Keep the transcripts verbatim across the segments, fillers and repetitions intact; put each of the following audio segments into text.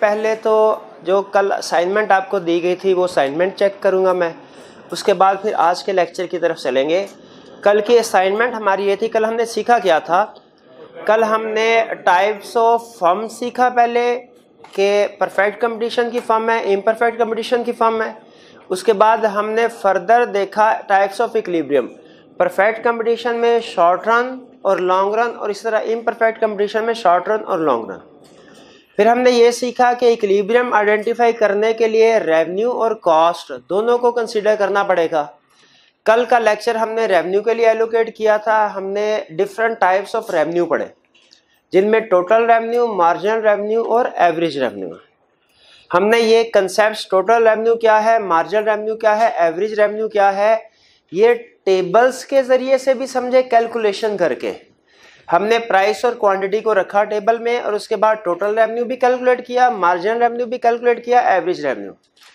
पहले तो जो कल असाइनमेंट आपको दी गई थी वो असाइनमेंट चेक करूँगा मैं, उसके बाद फिर आज के लेक्चर की तरफ चलेंगे। कल की असाइनमेंट हमारी ये थी, कल हमने सीखा क्या था? कल हमने टाइप्स ऑफ फॉर्म सीखा पहले कि परफेक्ट कंपटीशन की फॉर्म है, इम्परफेक्ट कंपटीशन की फॉर्म है। उसके बाद हमने फर्दर देखा types of equilibrium, perfect competition में शॉर्ट रन और लॉन्ग रन, और इस तरह इम्परफेक्ट कंपटीशन में शॉर्ट रन और लॉन्ग रन। फिर हमने ये सीखा कि इक्विलिब्रियम आइडेंटिफाई करने के लिए रेवेन्यू और कॉस्ट दोनों को कंसीडर करना पड़ेगा। कल का लेक्चर हमने रेवेन्यू के लिए एलोकेट किया था। हमने डिफरेंट टाइप्स ऑफ रेवेन्यू पढ़े, जिनमें टोटल रेवेन्यू, मार्जिनल रेवेन्यू और एवरेज रेवेन्यू है। हमने ये कंसेप्ट टोटल रेवेन्यू क्या है, मार्जिनल रेवेन्यू क्या है, एवरेज रेवेन्यू क्या है, ये टेबल्स के ज़रिए से भी समझे, कैलकुलेशन करके। हमने प्राइस और क्वांटिटी को रखा टेबल में, और उसके बाद टोटल रेवेन्यू भी कैलकुलेट किया, मार्जिनल रेवेन्यू भी कैलकुलेट किया, एवरेज रेवेन्यू,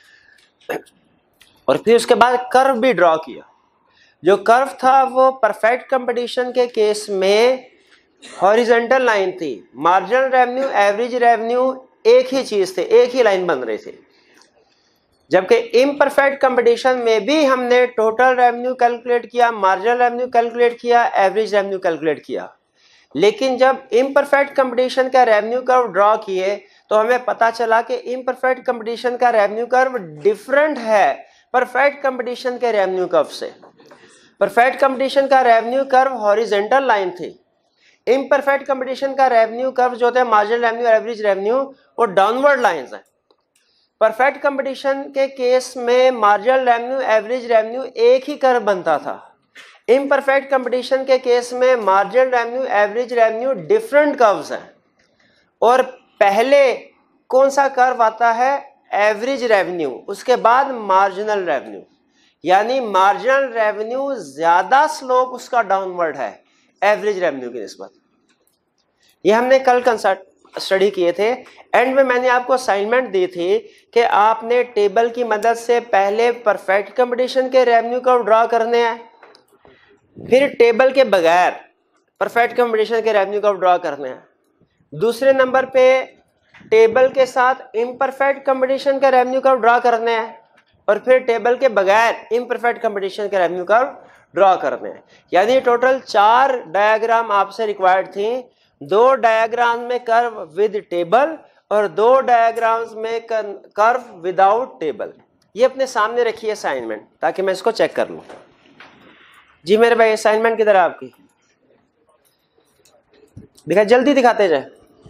और फिर उसके बाद कर्व भी ड्रॉ किया। जो कर्व था वो परफेक्ट कंपटीशन के केस में हॉरिजॉन्टल लाइन थी। मार्जिनल रेवेन्यू, एवरेज रेवेन्यू एक ही चीज थे, एक ही लाइन बन रही थी। जबकि इम्परफेक्ट कंपटीशन में भी हमने टोटल रेवेन्यू कैलकुलेट किया, मार्जिनल रेवेन्यू कैलकुलेट किया, एवरेज रेवेन्यू कैलकुलेट किया। लेकिन जब इम्परफेक्ट कंपटीशन का रेवेन्यू कर्व ड्रॉ किए तो हमें पता चला कि इम्परफेक्ट कंपटीशन का रेवेन्यू कर्व डिफरेंट है परफेक्ट कंपटीशन के रेवेन्यू कर्व से। परफेक्ट कंपटीशन का रेवेन्यू कर्व हॉरिजॉन्टल लाइन थी, इम्परफेक्ट कंपटीशन का रेवेन्यू कर्व जो होता है मार्जिनल रेवेन्यू, एवरेज रेवेन्यू, वो डाउनवर्ड लाइंस है। परफेक्ट कंपटीशन के केस में मार्जिनल रेवेन्यू, एवरेज रेवेन्यू एक ही कर्व बनता था। इम्परफेक्ट कंपटीशन के केस में marginal revenue, average revenue different curves हैं। और पहले कौन सा कर्व आता है? एवरेज रेवेन्यू, उसके बाद मार्जिनल रेवेन्यू। यानी मार्जिनल रेवेन्यू ज्यादा स्लोप उसका डाउनवर्ड है एवरेज रेवेन्यू की निस्बत। ये हमने कल कंसेप्ट स्टडी किए थे। एंड में मैंने आपको असाइनमेंट दी थी कि आपने टेबल की मदद से पहले परफेक्ट कंपटीशन के रेवेन्यू को ड्रॉ करने हैं, फिर टेबल के बगैर परफेक्ट कंपटीशन के रेवेन्यू को ड्रॉ करने हैं। दूसरे नंबर पे टेबल के साथ इम्परफेक्ट कंपटीशन के रेवेन्यू को ड्रॉ करने हैं, और फिर टेबल के बगैर इम्परफेक्ट कंपटीशन के रेवेन्यू कर्व ड्रॉ करने हैं। यानी टोटल चार डायग्राम आपसे रिक्वायर्ड थी। दो डायग्राम में कर्व विद टेबल और दो डायग्राम्स में कर्व विदाउट टेबल। ये अपने सामने रखिए असाइनमेंट, ताकि मैं इसको चेक कर लूँ। जी मेरे भाई, असाइनमेंट किधर है आपकी? दिखा, जल्दी दिखाते जाए।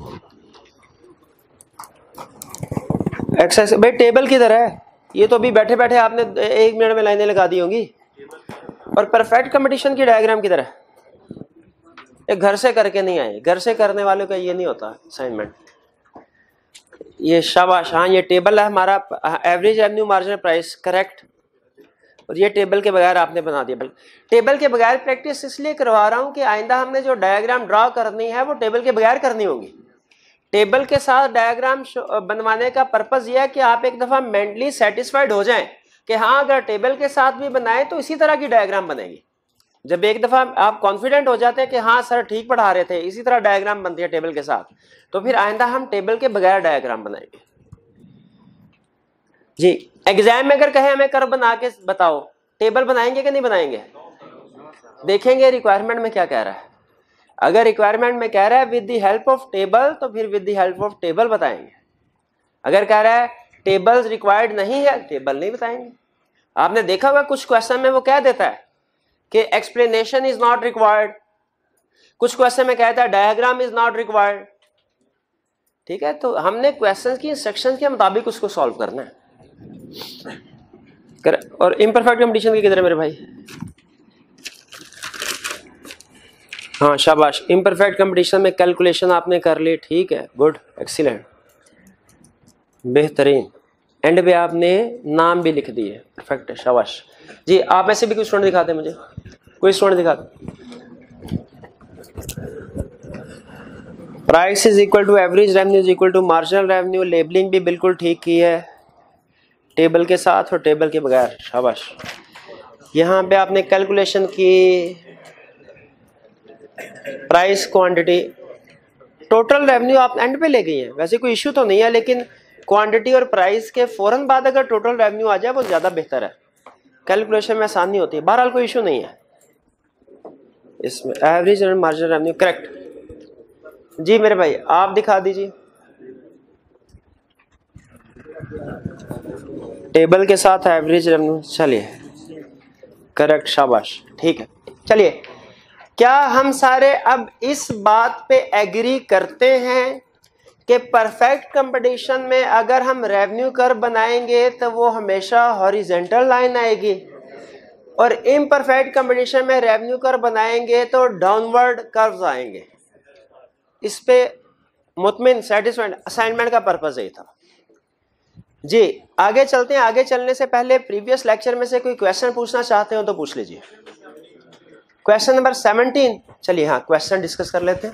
एक्सरसाइज भाई, टेबल किधर है? ये तो अभी बैठे बैठे आपने एक मिनट में लाइनें लगा दी होंगी। और परफेक्ट कंपटीशन की डायग्राम किधर है? ये घर से करके नहीं आए, घर से करने वालों का ये नहीं होता असाइनमेंट। ये शाबाश, हाँ ये टेबल है हमारा, average revenue, marginal price, correct. और ये टेबल के बगैर आपने बना दिया। टेबल के बगैर प्रैक्टिस इसलिए करवा रहा हूँ कि आइंदा हमने जो डायग्राम ड्रॉ करनी है वो टेबल के बगैर करनी होगी। टेबल के साथ डायग्राम बनवाने का पर्पस यह है कि आप एक दफ़ा मेंटली सेटिस्फाइड हो जाएं कि हाँ, अगर टेबल के साथ भी बनाए तो इसी तरह की डायग्राम बनेगी। जब एक दफ़ा आप कॉन्फिडेंट हो जाते हैं कि हाँ सर ठीक पढ़ा रहे थे, इसी तरह डायग्राम बनती है टेबल के साथ, तो फिर आइंदा हम टेबल के बगैर डायग्राम बनाएंगे। जी, एग्जाम में अगर कहे हमें कर्व बना के बताओ, टेबल बनाएंगे कि नहीं बनाएंगे? देखेंगे रिक्वायरमेंट में क्या कह रहा है। अगर रिक्वायरमेंट में कह रहा है with the help of table, तो फिर with the help of table बताएंगे। अगर कह रहा है टेबल्स रिक्वायर्ड नहीं है, टेबल नहीं बताएंगे। आपने देखा होगा कुछ क्वेश्चन में वो कह देता है कि एक्सप्लेनेशन इज नॉट रिक्वायर्ड, कुछ क्वेश्चन में कहता है डायग्राम इज नॉट रिक्वायर्ड। ठीक है, तो हमने क्वेश्चन की इंस्ट्रक्शन के मुताबिक उसको सॉल्व करना है। और इम्परफेक्ट कंपटीशन की किधर है मेरे भाई? हाँ शाबाश, इम्परफेक्ट कंपटीशन में कैलकुलेशन आपने कर ली, ठीक है, गुड, एक्सीलेंट, बेहतरीन। एंड पे आपने नाम भी लिख दिए, परफेक्ट है, शाबाश। जी आप ऐसे भी कोई स्टूडेंट दिखाते मुझे, कोई स्टूडेंट दिखाते। Price is equal to average revenue is equal to marginal revenue. Labelling भी बिल्कुल ठीक की है, टेबल के साथ और टेबल के बगैर, शाबाश। यहाँ पे आपने कैलकुलेशन की, प्राइस, क्वांटिटी, टोटल रेवेन्यू आप एंड पे ले गई हैं। वैसे कोई इश्यू तो नहीं है, लेकिन क्वांटिटी और प्राइस के फौरन बाद अगर टोटल रेवेन्यू आ जाए वो ज्यादा बेहतर है, कैलकुलेशन में आसानी होती है। बहरहाल कोई इशू नहीं है इसमें। Average and marginal revenue correct. जी मेरे भाई आप दिखा दीजिए टेबल के साथ एवरेज रेवेन्यू। चलिए करेक्ट, शाबाश, ठीक है। चलिए क्या हम सारे अब इस बात पे एग्री करते हैं कि परफेक्ट कंपटीशन में अगर हम रेवेन्यू कर्व बनाएंगे तो वो हमेशा हॉरिजॉन्टल लाइन आएगी, और इम्परफेक्ट कंपटीशन में रेवेन्यू कर्व बनाएंगे तो डाउनवर्ड कर्व्स आएंगे? इस पे मुतमिन सेटिस्फाइड? असाइनमेंट का पर्पस यही था। जी आगे चलते हैं। आगे चलने से पहले प्रीवियस लेक्चर में से कोई क्वेश्चन पूछना चाहते हो तो पूछ लीजिए। क्वेश्चन नंबर सेवनटीन, चलिए हाँ क्वेश्चन डिस्कस कर लेते हैं।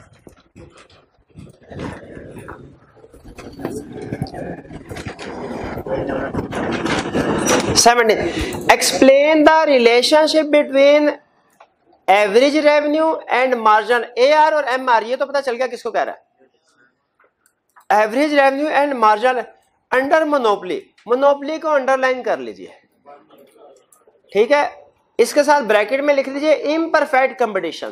Seventeen, explain the relationship between average revenue and margin. A R और एम आर, ये तो पता चल गया किसको कह रहा है। Average revenue and margin under monopoly. Monopoly को अंडरलाइन कर लीजिए, ठीक है। इसके साथ ब्रैकेट में लिख लीजिए इम्परफेक्ट कंपटीशन,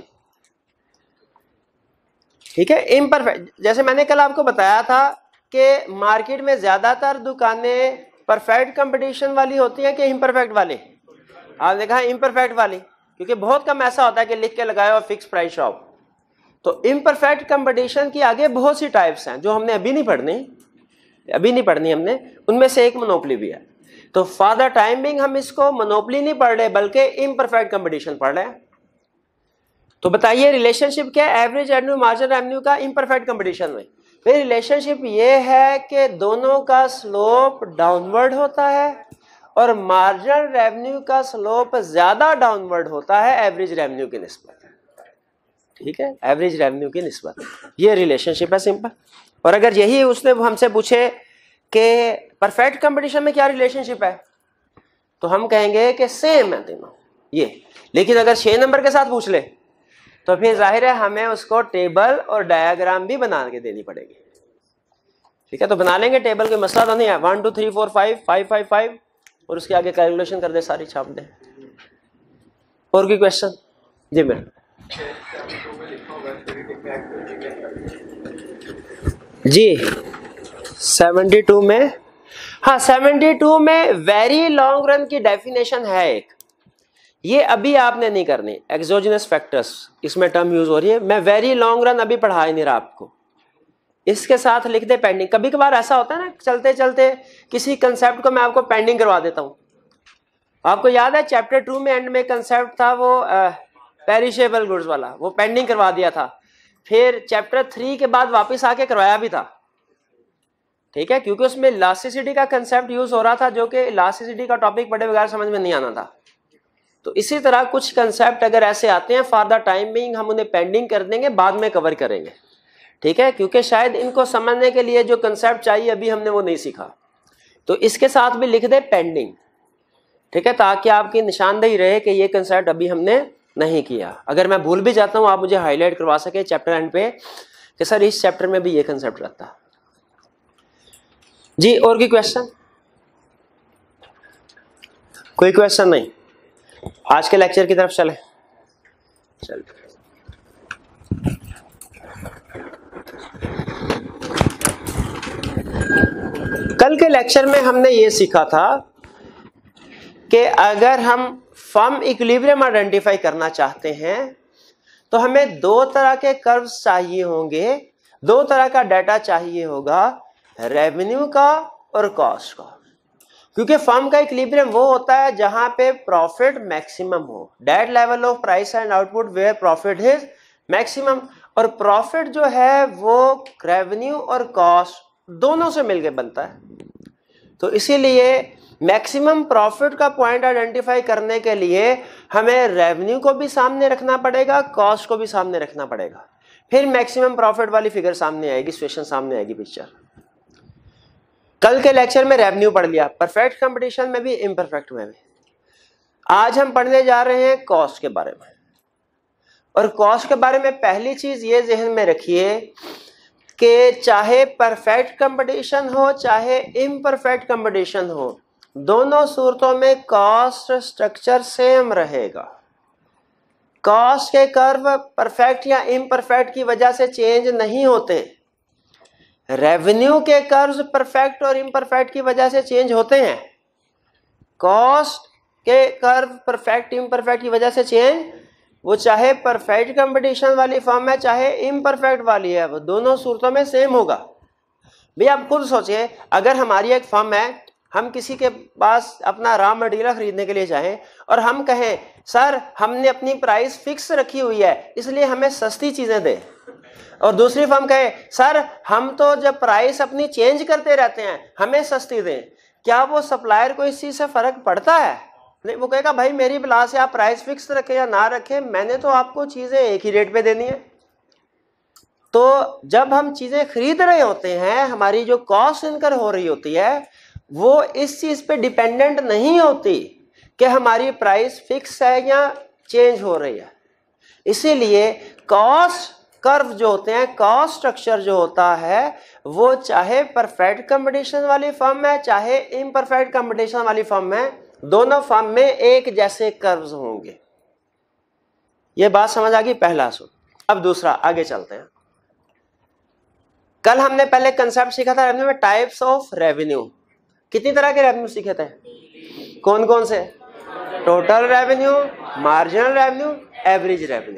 ठीक है। इम्परफेक्ट, जैसे मैंने कल आपको बताया था कि मार्केट में ज्यादातर दुकानें परफेक्ट कंपटीशन वाली होती हैं कि इम्परफेक्ट वाली? आपने कहा इम्परफेक्ट वाली, क्योंकि बहुत कम ऐसा होता है कि लिख के लगाया और फिक्स प्राइस शॉप। तो इम्परफेक्ट कंपटीशन की आगे बहुत सी टाइप्स हैं जो हमने अभी नहीं पढ़नी, अभी नहीं पढ़नी हमने। उनमें से एक मोनोपोली भी है। तो फॉर द टाइम बिंग हम इसको मोनोपोली नहीं पढ़ रहे बल्कि इम्परफेक्ट कंपटीशन पढ़ रहे हैं। तो बताइए रिलेशनशिप क्या है एवरेज रेवेन्यू मार्जिन रेवेन्यू का इम्परफेक्ट कंपटीशन में? फिर रिलेशनशिप ये है कि दोनों का स्लोप डाउनवर्ड होता है और मार्जिनल रेवेन्यू का स्लोप ज्यादा डाउनवर्ड होता है एवरेज रेवेन्यू की निस्बत, ठीक है, एवरेज रेवेन्यू की निस्बत। ये रिलेशनशिप है सिंपल। और अगर यही उसने हमसे पूछे कि परफेक्ट कंपटीशन में क्या रिलेशनशिप है, तो हम कहेंगे कि सेम है तीनों ये। लेकिन अगर छह नंबर के साथ पूछ ले तो फिर जाहिर है हमें उसको टेबल और डायग्राम भी बना के देनी पड़ेगी, ठीक है। तो बना लेंगे टेबल, कोई मसला तो नहीं है। One two three four five five five five और उसके आगे कैलकुलेशन कर दे, सारी छाप दे। और कोई क्वेश्चन? जी मैम। जी सेवेंटी टू में, हाँ सेवेंटी टू में वेरी लॉन्ग रन की डेफिनेशन है एक, ये अभी आपने नहीं करनी। एक्सोजिनस फैक्टर्स इसमें टर्म यूज हो रही है। मैं वेरी लॉन्ग रन अभी पढ़ा ही नहीं रहा आपको, इसके साथ लिख दे पेंडिंग। कभी कभार ऐसा होता है ना, चलते चलते किसी कंसेप्ट को मैं आपको पेंडिंग करवा देता हूं। आपको याद है चैप्टर टू में एंड में कंसेप्ट था वो पेरिशेबल गुड्स वाला, वो पेंडिंग करवा दिया था। फिर चैप्टर थ्री के बाद वापस आके करवाया भी था, ठीक है, क्योंकि उसमें इलास्टिसिटी का कंसेप्ट यूज हो रहा था जो कि इलास्टिसिटी का टॉपिक पढ़े बगैर समझ में नहीं आना था। तो इसी तरह कुछ कंसेप्ट अगर ऐसे आते हैं फॉर द टाइम बिंग हम उन्हें पेंडिंग कर देंगे, बाद में कवर करेंगे, ठीक है, क्योंकि शायद इनको समझने के लिए जो कंसेप्ट चाहिए अभी हमने वो नहीं सीखा। तो इसके साथ भी लिख दे पेंडिंग, ठीक है, ताकि आपकी निशानदेही रहे कि ये कंसेप्ट अभी हमने नहीं किया। अगर मैं भूल भी जाता हूं आप मुझे हाईलाइट करवा सके चैप्टर एंड पे कि सर इस चैप्टर में भी ये कंसेप्ट रहता। जी और कोई क्वेश्चन? कोई क्वेश्चन नहीं? आज के लेक्चर की तरफ चले। चल कल के लेक्चर में हमने ये सीखा था कि अगर हम फर्म इक्विलिब्रियम आइडेंटिफाई करना चाहते हैं तो हमें दो तरह के कर्व्स चाहिए होंगे, दो तरह का डाटा चाहिए होगा, रेवेन्यू का और कॉस्ट का। क्योंकि फर्म का इक्विलिब्रियम वो होता है जहां पे प्रॉफिट मैक्सिमम हो, that level of price and output where profit is maximum. और प्रॉफिट जो है वो रेवेन्यू और कॉस्ट दोनों से मिलकर बनता है। तो इसीलिए मैक्सिमम प्रॉफिट का पॉइंट आइडेंटिफाई करने के लिए हमें रेवेन्यू को भी सामने रखना पड़ेगा, कॉस्ट को भी सामने रखना पड़ेगा, फिर मैक्सिमम प्रॉफिट वाली फिगर सामने आएगी, सिचुएशन सामने आएगी, पिक्चर। कल के लेक्चर में रेवेन्यू पढ़ लिया, परफेक्ट कंपटीशन में भी इम्परफेक्ट में भी। आज हम पढ़ने जा रहे हैं कॉस्ट के बारे में। और कॉस्ट के बारे में पहली चीज ये जहन में रखिए कि चाहे परफेक्ट कंपटीशन हो चाहे इम्परफेक्ट कंपटीशन हो, दोनों सूरतों में कॉस्ट स्ट्रक्चर सेम रहेगा। कॉस्ट के कर्व परफेक्ट या इम्परफेक्ट की वजह से चेंज नहीं होते। रेवेन्यू के कर्व्स परफेक्ट और इम्परफेक्ट की वजह से चेंज होते हैं। कॉस्ट के कर्व परफेक्ट इम्परफेक्ट की वजह से चेंज, वो चाहे परफेक्ट कंपटीशन वाली फॉर्म है चाहे इम्परफेक्ट वाली है, वो दोनों सूरतों में सेम होगा। भैया आप खुद सोचिए, अगर हमारी एक फर्म है, हम किसी के पास अपना रॉ मटेरियल खरीदने के लिए जाएं और हम कहें सर हमने अपनी प्राइस फिक्स रखी हुई है इसलिए हमें सस्ती चीजें दे, और दूसरी फर्म कहे सर हम तो जब प्राइस अपनी चेंज करते रहते हैं हमें सस्ती दें, क्या वो सप्लायर को इस चीज से फर्क पड़ता है? नहीं, वो कहेगा भाई मेरी बिला से आप प्राइस फिक्स रखें या ना रखें, मैंने तो आपको चीजें एक ही रेट पे देनी है। तो जब हम चीजें खरीद रहे होते हैं, हमारी जो कॉस्ट इनकर हो रही होती है वो इस चीज पे डिपेंडेंट नहीं होती कि हमारी प्राइस फिक्स है या चेंज हो रही है। इसीलिए कॉस्ट कर्व जो होते हैं, कॉस्ट स्ट्रक्चर जो होता है, वो चाहे परफेक्ट कंपटीशन वाली फर्म है चाहे इम्परफेक्ट कंपटीशन वाली फर्म है, दोनों फर्म में एक जैसे कर्व्स होंगे। ये बात समझ आ गई, पहला सूत्र। अब दूसरा, आगे चलते हैं। कल हमने पहले कंसेप्ट सीखा था रेवेन्यू में, टाइप्स ऑफ रेवेन्यू। कितनी तरह के रेवेन्यू सीखे थे? कौन कौन से? Total revenue, marginal revenue, average revenue.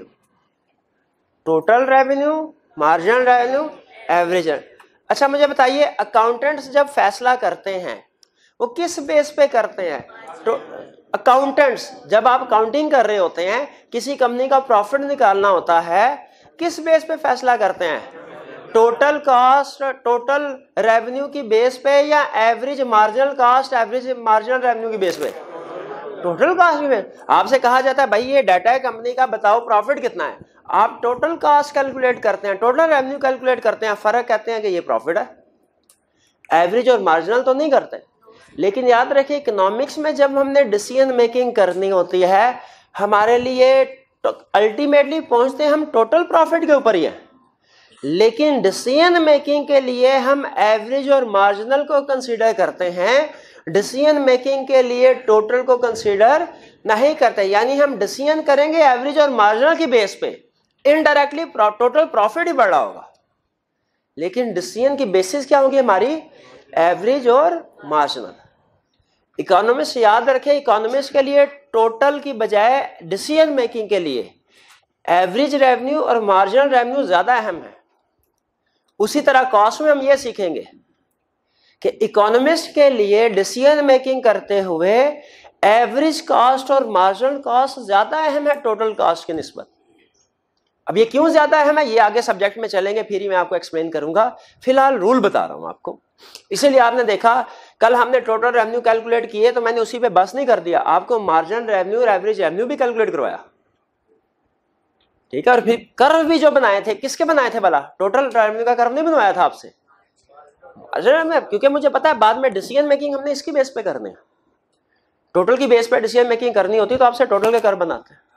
Total revenue, marginal revenue, average. अच्छा मुझे बताइए, अकाउंटेंट्स जब फैसला करते हैं वो किस बेस पे करते हैं? तो अकाउंटेंट्स जब आप अकाउंटिंग कर रहे होते हैं, किसी कंपनी का प्रॉफिट निकालना होता है, किस बेस पे फैसला करते हैं? टोटल कॉस्ट, टोटल रेवेन्यू की बेस पे या average marginal cost, average marginal revenue की बेस पे? टोटल कॉस्ट में। आपसे कहा जाता है भाई ये डाटा है कंपनी का, बताओ प्रॉफिट कितना है, आप टोटल कॉस्ट कैलकुलेट करते हैं, टोटल रेवेन्यू कैलकुलेट करते हैं, फर्क कहते हैं कि ये प्रॉफिट है। एवरेज और मार्जिनल तो नहीं करते। लेकिन याद रखिए, इकोनॉमिक्स में जब हमने डिसीजन मेकिंग करनी होती है, हमारे लिए अल्टीमेटली पहुंचते हम टोटल प्रॉफिट के ऊपर ही है, लेकिन डिसीजन मेकिंग के लिए हम एवरेज और मार्जिनल को कंसीडर करते हैं, डिसीजन मेकिंग के लिए टोटल को कंसीडर नहीं करते। यानी हम डिसीजन करेंगे एवरेज और मार्जिनल की बेस पे, इनडायरेक्टली टोटल प्रॉफिट ही बढ़ रहा होगा, लेकिन डिसीजन की बेसिस क्या होगी हमारी? एवरेज और मार्जिनल। इकोनॉमिस्ट याद रखें, इकोनॉमिस्ट के लिए टोटल की बजाय डिसीजन मेकिंग के लिए एवरेज रेवेन्यू और मार्जिनल रेवेन्यू ज्यादा अहम है। उसी तरह कॉस्ट में हम ये सीखेंगे कि इकोनॉमिस्ट के लिए डिसीजन मेकिंग करते हुए एवरेज कॉस्ट और मार्जिनल कॉस्ट ज्यादा अहम है टोटल कॉस्ट की निस्बत। अब ये क्यों ज्यादा अहम है, ये आगे सब्जेक्ट में चलेंगे, फिर ही मैं आपको एक्सप्लेन करूंगा। फिलहाल रूल बता रहा हूं आपको। इसीलिए आपने देखा कल हमने टोटल रेवेन्यू कैलकुलेट किए, तो मैंने उसी पे बस नहीं कर दिया, आपको मार्जिनल रेवेन्यू और एवरेज रेवेन्यू भी कैलकुलेट करवाया, ठीक है। और फिर कर्व भी जो बनाए थे, किसके बनाए थे भला? टोटल रेवेन्यू का कर्व नहीं बनवाया था आपसे, क्योंकि मुझे पता है बाद में डिसीजन मेकिंग हमने इसकी बेस पे करनी है। टोटल की बेस पे डिसीजन मेकिंग करनी होती तो आपसे टोटल के कर्व बनाते हैं।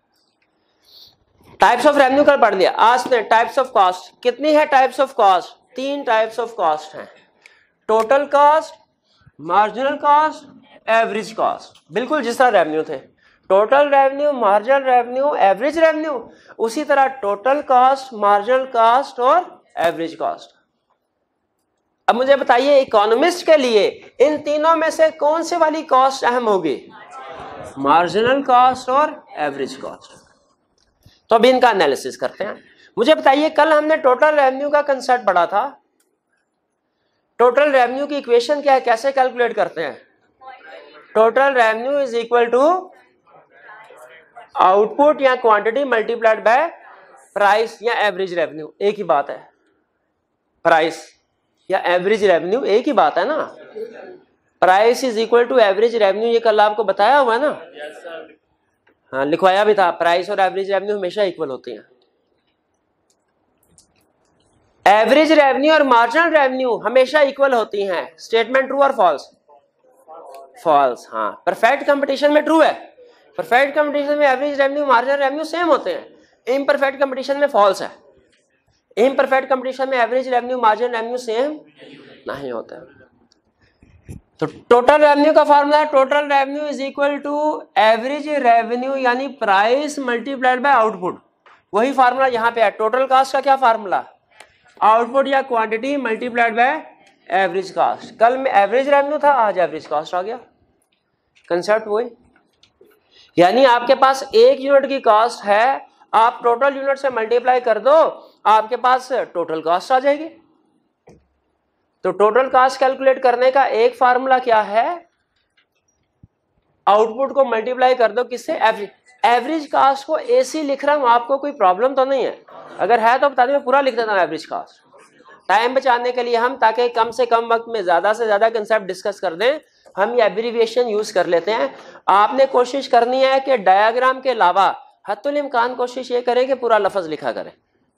टाइप्स ऑफ रेवेन्यू कर पढ़ लिया। आज ने टाइप्स ऑफ कॉस्ट, कितनी है टाइप्स ऑफ कॉस्ट? तीन टाइप्स ऑफ कॉस्ट हैं, total cost, marginal cost, average cost. बिल्कुल जिस तरह रेवेन्यू थे, total revenue, marginal revenue, average revenue, उसी तरह टोटल कॉस्ट, मार्जिनल कॉस्ट और एवरेज कॉस्ट। अब मुझे बताइए, इकोनॉमिस्ट के लिए इन तीनों में से कौन से वाली कॉस्ट अहम होगी? मार्जिनल कॉस्ट और एवरेज कॉस्ट। तो अभी इनका एनालिसिस करते हैं। मुझे बताइए, कल हमने टोटल रेवेन्यू का कंसेप्ट पढ़ा था। टोटल रेवेन्यू की इक्वेशन क्या है, कैसे कैलकुलेट करते हैं? Total revenue is equal to output या क्वांटिटी मल्टीप्लाइड बाय प्राइस या एवरेज रेवेन्यू। एक ही बात है, प्राइस या एवरेज रेवेन्यू एक ही बात है ना। Price is equal to average revenue, ये कल आपको बताया हुआ है ना? हाँ, लिखवाया भी था, प्राइस और एवरेज रेवेन्यू हमेशा इक्वल होती हैं। एवरेज रेवेन्यू और मार्जिनल रेवेन्यू हमेशा इक्वल होती हैं। स्टेटमेंट ट्रू और फॉल्स? फॉल्स। हाँ, परफेक्ट कंपटीशन में ट्रू है। परफेक्ट कंपटीशन में average revenue, marginal revenue same होते हैं। इम्परफेक्ट कंपटीशन में फॉल्स है। इम्परफेक्ट कंपटीशन में average revenue margin revenue same नहीं होता है। तो टोटल रेवेन्यू का फार्मूला है total revenue is equal to average revenue यानी प्राइस मल्टीप्लाइड बाय आउटपुट। वही फार्मूला यहाँ पे है। टोटल कास्ट का क्या फार्मूला, आउटपुट या quantity multiplied by average cost. कल में एवरेज रेवेन्यू था, आज एवरेज कास्ट आ गया। कंसेप्ट वही, यानी आपके पास एक यूनिट की कास्ट है, आप टोटल यूनिट से मल्टीप्लाई कर दो, आपके पास टोटल कास्ट आ जाएगी। तो टोटल कास्ट कैलकुलेट करने का एक फार्मूला क्या है, आउटपुट को मल्टीप्लाई कर दो किससे, एवरेज। एवरेज कास्ट को एसी लिख रहा हूं, आपको कोई प्रॉब्लम तो नहीं है? अगर है तो बता दें, मैं पूरा लिख देता हूं एवरेज कास्ट, टाइम बचाने के लिए हम, ताकि कम से कम वक्त में ज्यादा से ज्यादा कंसेप्ट डिस्कस कर दें। हम ये एब्रीविएशन यूज कर लेते हैं। आपने कोशिश करनी है कि डायग्राम के अलावा हत्तुल इम्कान कोशिश ये करें कि पूरा लफ्ज लिखा करें।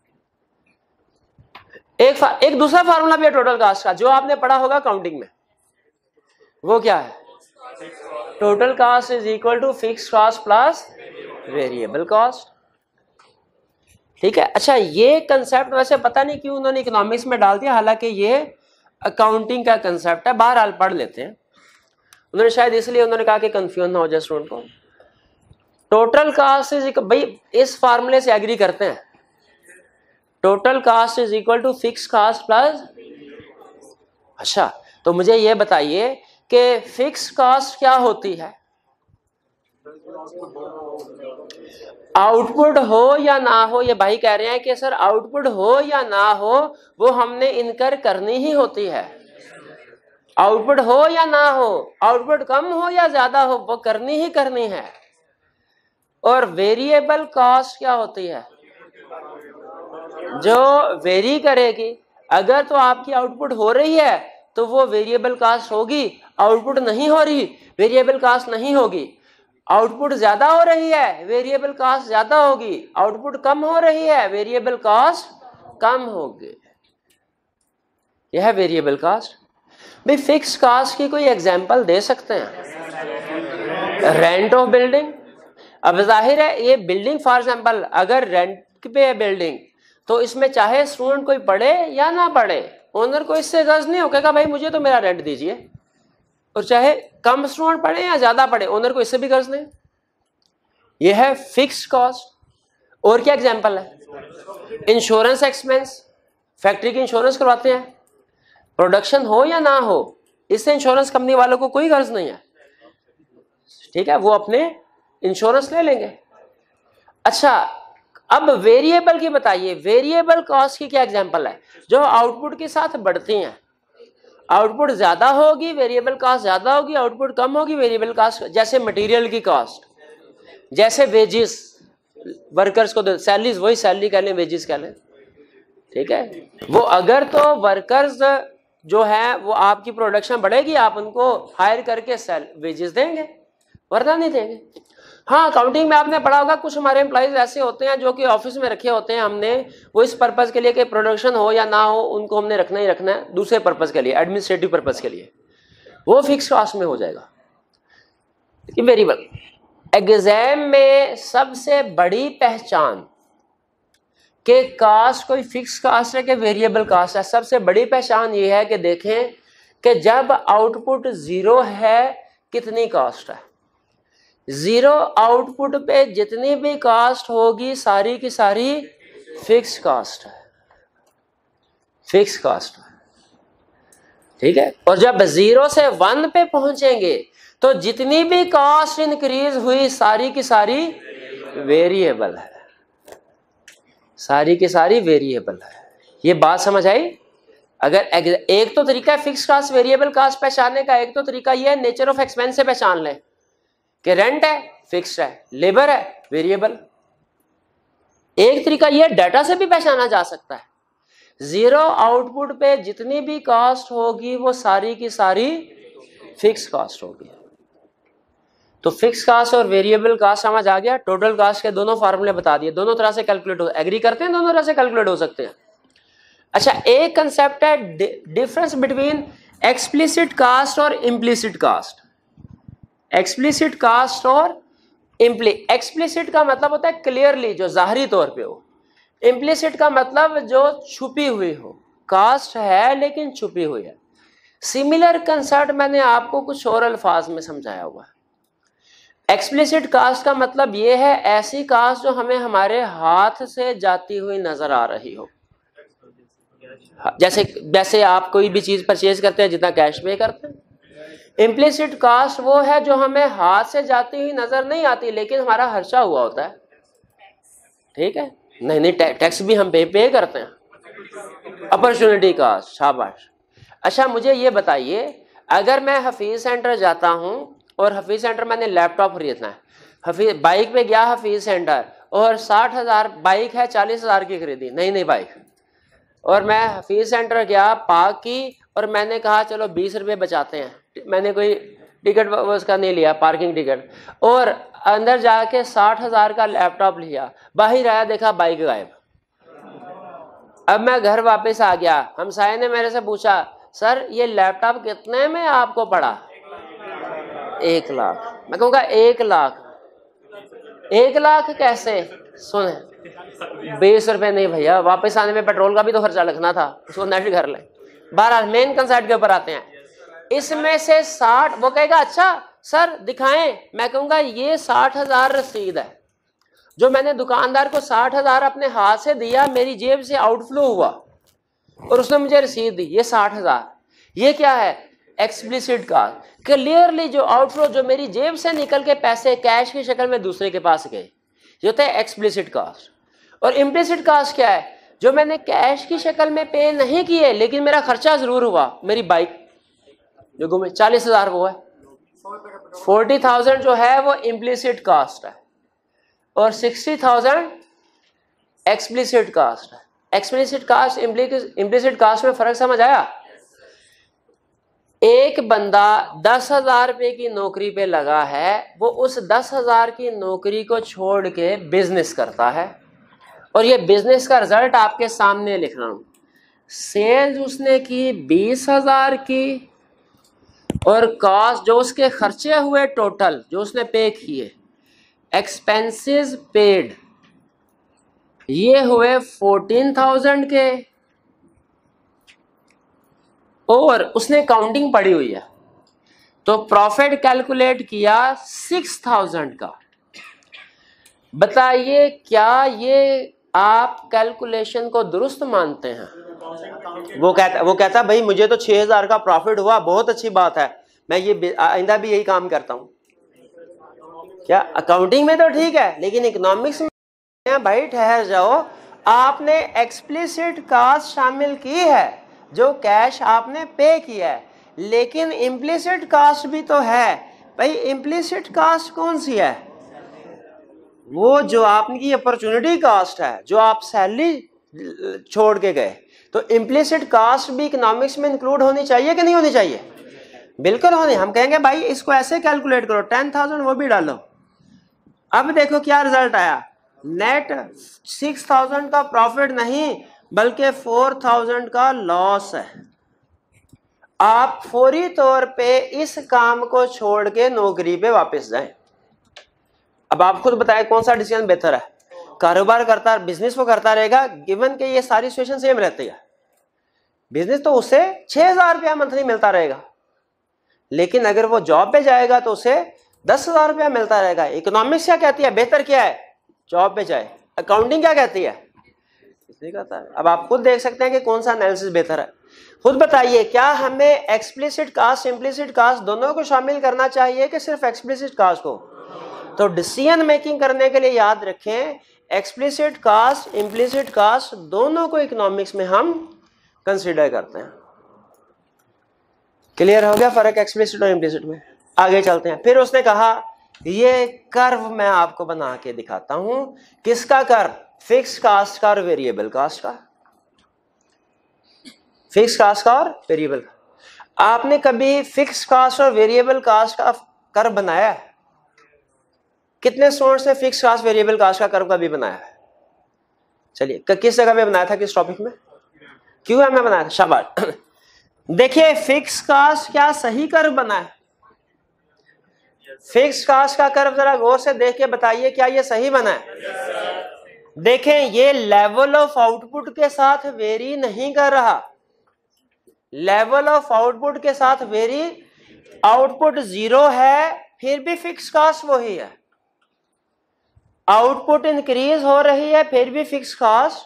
एक एक दूसरा फार्मूला भी है टोटल कास्ट का, जो आपने पढ़ा होगा काउंटिंग में। वो क्या है, total cost is equal to fixed cost plus variable cost. ठीक है। अच्छा, ये कंसेप्ट वैसे पता नहीं क्यों उन्होंने इकोनॉमिक्स में डाल दिया, हालांकि ये अकाउंटिंग का कंसेप्ट है। बहरहाल पढ़ लेते हैं। उन्होंने शायद इसलिए उन्होंने कहा कि कंफ्यूज ना हो जाए स्टूडेंट को। टोटल कास्ट इज, भाई इस फार्मूले से एग्री करते हैं, total cost is equal to fix cost plus. अच्छा, तो मुझे ये बताइए कि फिक्स कास्ट क्या होती है, आउटपुट हो या ना हो। ये भाई कह रहे हैं कि सर आउटपुट हो या ना हो वो हमने इनकर करनी ही होती है। आउटपुट हो या ना हो, आउटपुट कम हो या ज्यादा हो, वो करनी ही करनी है। और वेरिएबल कॉस्ट क्या होती है, जो वेरी करेगी। अगर तो आपकी आउटपुट हो रही है तो वो वेरिएबल कॉस्ट होगी, आउटपुट नहीं हो रही वेरिएबल कॉस्ट नहीं होगी। आउटपुट ज्यादा हो रही है वेरिएबल कॉस्ट ज्यादा होगी, आउटपुट कम हो रही है वेरिएबल कॉस्ट कम होगी। यह है वेरिएबल कॉस्ट। भाई फिक्स कॉस्ट की कोई एग्जांपल दे सकते हैं, रेंट ऑफ बिल्डिंग। अब जाहिर है ये बिल्डिंग फॉर एग्जांपल अगर रेंट पे है बिल्डिंग, तो इसमें चाहे स्टूडेंट कोई पढ़े या ना पढ़े, ओनर को इससे गर्ज नहीं हो, कहेगा भाई मुझे तो मेरा रेंट दीजिए। और चाहे कम स्टूडेंट पढ़े या ज्यादा पढ़े, ओनर को इससे भी गर्ज नहीं। यह है फिक्स्ड कॉस्ट। और क्या एग्जांपल है, इंश्योरेंस एक्सपेंस, फैक्ट्री की इंश्योरेंस करवाते हैं, प्रोडक्शन हो या ना हो, इससे इंश्योरेंस कंपनी वालों को कोई गर्ज नहीं है। ठीक है, वो अपने इंश्योरेंस ले लेंगे। अच्छा, अब वेरिएबल की बताइए, वेरिएबल कॉस्ट की क्या एग्जांपल है, जो आउटपुट के साथ बढ़ती हैं। आउटपुट ज्यादा होगी वेरिएबल कॉस्ट ज्यादा होगी, आउटपुट कम होगी वेरिएबल कॉस्ट। जैसे मटेरियल की कॉस्ट, जैसे वेजेस, वर्कर्स को सैलरीज, वही सैलरी कह लें वेजेस कह लें। ठीक है, वो अगर तो वर्कर्स जो है वो आपकी प्रोडक्शन बढ़ेगी, आप उनको हायर करके वेजेस देंगे, वरना नहीं देंगे। हाँ, अकाउंटिंग में आपने पढ़ा होगा, कुछ हमारे एम्प्लॉइज ऐसे होते हैं जो कि ऑफिस में रखे होते हैं हमने, वो इस पर्पस के लिए कि प्रोडक्शन हो या ना हो उनको हमने रखना ही रखना है, दूसरे पर्पस के लिए, एडमिनिस्ट्रेटिव पर्पस के लिए, वो फिक्स कॉस्ट में हो जाएगा। वेरिएबल एग्जाम में सबसे बड़ी पहचान कि कास्ट कोई फिक्स कास्ट है कि वेरिएबल कास्ट है, सबसे बड़ी पहचान ये है कि देखें कि जब आउटपुट जीरो है कितनी कास्ट है। जीरो आउटपुट पे जितनी भी कास्ट होगी सारी की सारी फिक्स कास्ट है, फिक्स कास्ट है। ठीक है, और जब जीरो से वन पे पहुंचेंगे तो जितनी भी कास्ट इंक्रीज हुई सारी की सारी वेरिएबल है, सारी की सारी वेरिएबल है। ये बात समझ आई। अगर एक तो तरीका है फिक्स कास्ट वेरिएबल कास्ट पहचानने का, एक तो तरीका ये है नेचर ऑफ एक्सपेंस से पहचान लें कि रेंट है फिक्स्ड है, लेबर है वेरिएबल। एक तरीका यह डाटा से भी पहचाना जा सकता है, जीरो आउटपुट पे जितनी भी कास्ट होगी वो सारी की सारी फिक्स कास्ट होगी। तो फिक्स कास्ट और वेरिएबल कास्ट समझ आ गया। टोटल कास्ट के दोनों फार्मूले बता दिए, दोनों तरह से कैलकुलेट हो, एग्री करते हैं, दोनों तरह से कैलकुलेट हो सकते हैं। अच्छा, एक कंसेप्ट है डिफरेंस बिटवीन एक्सप्लिसिट कास्ट और इम्प्लिसिट कास्ट। एक्सप्लिसिट कास्ट और इम्प्ली, एक्सप्लिसिट का मतलब होता है क्लियरली, जो जाहरी तौर पे हो। इम्प्लिसिट का मतलब जो छुपी हुई हो, कास्ट है लेकिन छुपी हुई है। सिमिलर कंसेप्ट मैंने आपको कुछ और अल्फाज में समझाया हुआ है। एक्सप्लिसिट कास्ट का मतलब ये है ऐसी कास्ट जो हमें हमारे हाथ से जाती हुई नजर आ रही हो। जैसे जैसे आप कोई भी चीज परचेज करते हैं जितना कैश पे करते हैं। इम्प्लिसिट कास्ट वो है जो हमें हाथ से जाती हुई नजर नहीं आती लेकिन हमारा खर्चा हुआ होता है। ठीक है, नहीं नहीं टैक्स भी हम पे पे करते हैं। अपॉर्चुनिटी कास्ट, शाबाश। अच्छा मुझे ये बताइए, अगर मैं हफीज सेंटर जाता हूं और हफीज सेंटर मैंने लैपटॉप खरीदना है, हफीज बाइक पे गया हफीज सेंटर और साठ हजार बाइक है, चालीस हजार की खरीदी नई नई बाइक, और मैं हफीज सेंटर गया पार्क की और मैंने कहा चलो बीस रुपये बचाते हैं, मैंने कोई टिकट उसका नहीं लिया पार्किंग टिकट, और अंदर जाके साठ हजार का लैपटॉप लिया, बाहर आया देखा बाइक गायब। अब मैं घर वापस आ गया, हमसाये ने मेरे से पूछा सर ये लैपटॉप कितने में आपको पड़ा? एक लाख। मैं कहूँगा एक लाख एक लाख कैसे? सुने बीस रुपए नहीं भैया, वापस आने में पेट्रोल का भी तो खर्चा लगना था, उसको नेट कर ले। बहरहाल मेन कंसेप्ट के ऊपर आते हैं। इसमें से साठ, वो कहेगा अच्छा सर दिखाएं, मैं कहूँगा ये साठ हजार रसीद है जो मैंने दुकानदार को साठ हजार अपने हाथ से दिया, मेरी जेब से आउटफ्लो हुआ और उसने मुझे रसीद दी, ये साठ हजार। ये क्या है? Explicit cost. क्लियरली जो आउटफ्लो, जो मेरी जेब से निकल के पैसे कैश की शक्ल में दूसरे के पास गए, ये होता है एक्सप्लिसिट कास्ट। और इम्प्लिसिट कास्ट क्या है? जो मैंने कैश की शक्ल में पे नहीं किए लेकिन मेरा खर्चा जरूर हुआ। मेरी बाइक जो घूमे चालीस हजार वो है, फोर्टी थाउजेंड जो है वो इम्प्लिसिट कास्ट है और सिक्सटी थाउजेंड एक्सप्लिसिट कास्ट है। एक्सप्लिसिट कास्ट इम्प्लिसिट कास्ट में फर्क समझ आया? एक बंदा दस हजार रुपए की नौकरी पे लगा है, वो उस दस हजार की नौकरी को छोड़ के बिजनेस करता है और ये बिजनेस का रिजल्ट आपके सामने लिख रहा हूं। सेल्स उसने की बीस हजार की और कॉस्ट जो उसके खर्चे हुए टोटल जो उसने पे किए, एक्सपेंसेस पेड, ये हुए फोर्टीन थाउजेंड के, और उसने काउंटिंग पड़ी हुई है तो प्रॉफिट कैलकुलेट किया सिक्स थाउजेंड का। बताइए क्या ये आप कैलकुलेशन को दुरुस्त मानते हैं? वो कहता वो कहता भाई मुझे तो छह हजार का प्रॉफिट हुआ, बहुत अच्छी बात है, मैं ये आइंदा भी यही काम करता हूं। क्या अकाउंटिंग में तो ठीक है लेकिन इकोनॉमिक्स में भाई ठहर जाओ, आपने एक्सप्लिसिट कास्ट शामिल की है जो कैश आपने पे किया है, लेकिन इम्प्लिसिट कास्ट भी तो है। भाई इम्प्लिसिट कास्ट कौन सी है? वो जो आपकी अपॉर्चुनिटी कास्ट है, जो आप सैलरी छोड़ के गए। तो इम्प्लिसिट कास्ट भी इकोनॉमिक्स में इंक्लूड होनी चाहिए कि नहीं होनी चाहिए? बिल्कुल होनी। हम कहेंगे भाई इसको ऐसे कैलकुलेट करो, टेन थाउजेंड वो भी डालो। अब देखो क्या रिजल्ट आया, नेट सिक्स थाउजेंड का प्रॉफिट नहीं बल्कि फोर थाउजेंड का लॉस है। आप फौरी तौर पे इस काम को छोड़ के नौकरी पे वापस जाएं। अब आप खुद बताएं कौन सा डिसीजन बेहतर है? कारोबार करता है, बिजनेस वो करता रहेगा, गिवन के ये सारी सिचुएशन सेम रहती है। बिजनेस तो उसे छह हजार रुपया मंथली मिलता रहेगा, लेकिन अगर वो जॉब पे जाएगा तो उसे दस हजार रुपया मिलता रहेगा। इकोनॉमिक्स क्या कहती है? बेहतर क्या है? जॉब पे जाए। अकाउंटिंग क्या कहती है? इसलिए कहता है। अब आप खुद देख सकते हैं कि कौन सा एनालिसिस बेहतर है। खुद बताइए, क्या हमें एक्सप्लिसिट कास्ट इम्प्लिसिट कास्ट दोनों को शामिल करना चाहिए कि सिर्फ एक्सप्लिसिट कास्ट को? तो डिसीजन मेकिंग करने के लिए याद रखें, एक्सप्लिसिट कास्ट इम्प्लिसिट कास्ट दोनों को इकोनॉमिक्स में हम कंसीडर करते हैं। क्लियर हो गया फर्क एक्सप्लिसिट और इम्प्लिसिट में? आगे चलते हैं। फिर उसने कहा ये कर्व मैं आपको बना के दिखाता हूं। किसका कर्व? फिक्स कास्ट का और वेरिएबल कास्ट का। फिक्स कास्ट का और वेरिएबल का। आपने कभी फिक्स कास्ट और वेरिएबल कास्ट का कर्व बनाया है? कितने स्टूडेंट्स ने फिक्स कास्ट वेरिएबल कास्ट का कर्व कभी बनाया है? चलिए, किस जगह पे बनाया था, किस टॉपिक में? क्यों हमने बनाया था? शाबाश। देखिए फिक्स कास्ट क्या सही कर्व बना है? फिक्स कास्ट का कर्व जरा गौर से देख के बताइए क्या ये सही बना है? देखें ये लेवल ऑफ आउटपुट के साथ वेरी नहीं कर रहा, लेवल ऑफ आउटपुट के साथ वेरी, आउटपुट जीरो है फिर भी फिक्स कॉस्ट वही है, आउटपुट इंक्रीज हो रही है फिर भी फिक्स कॉस्ट,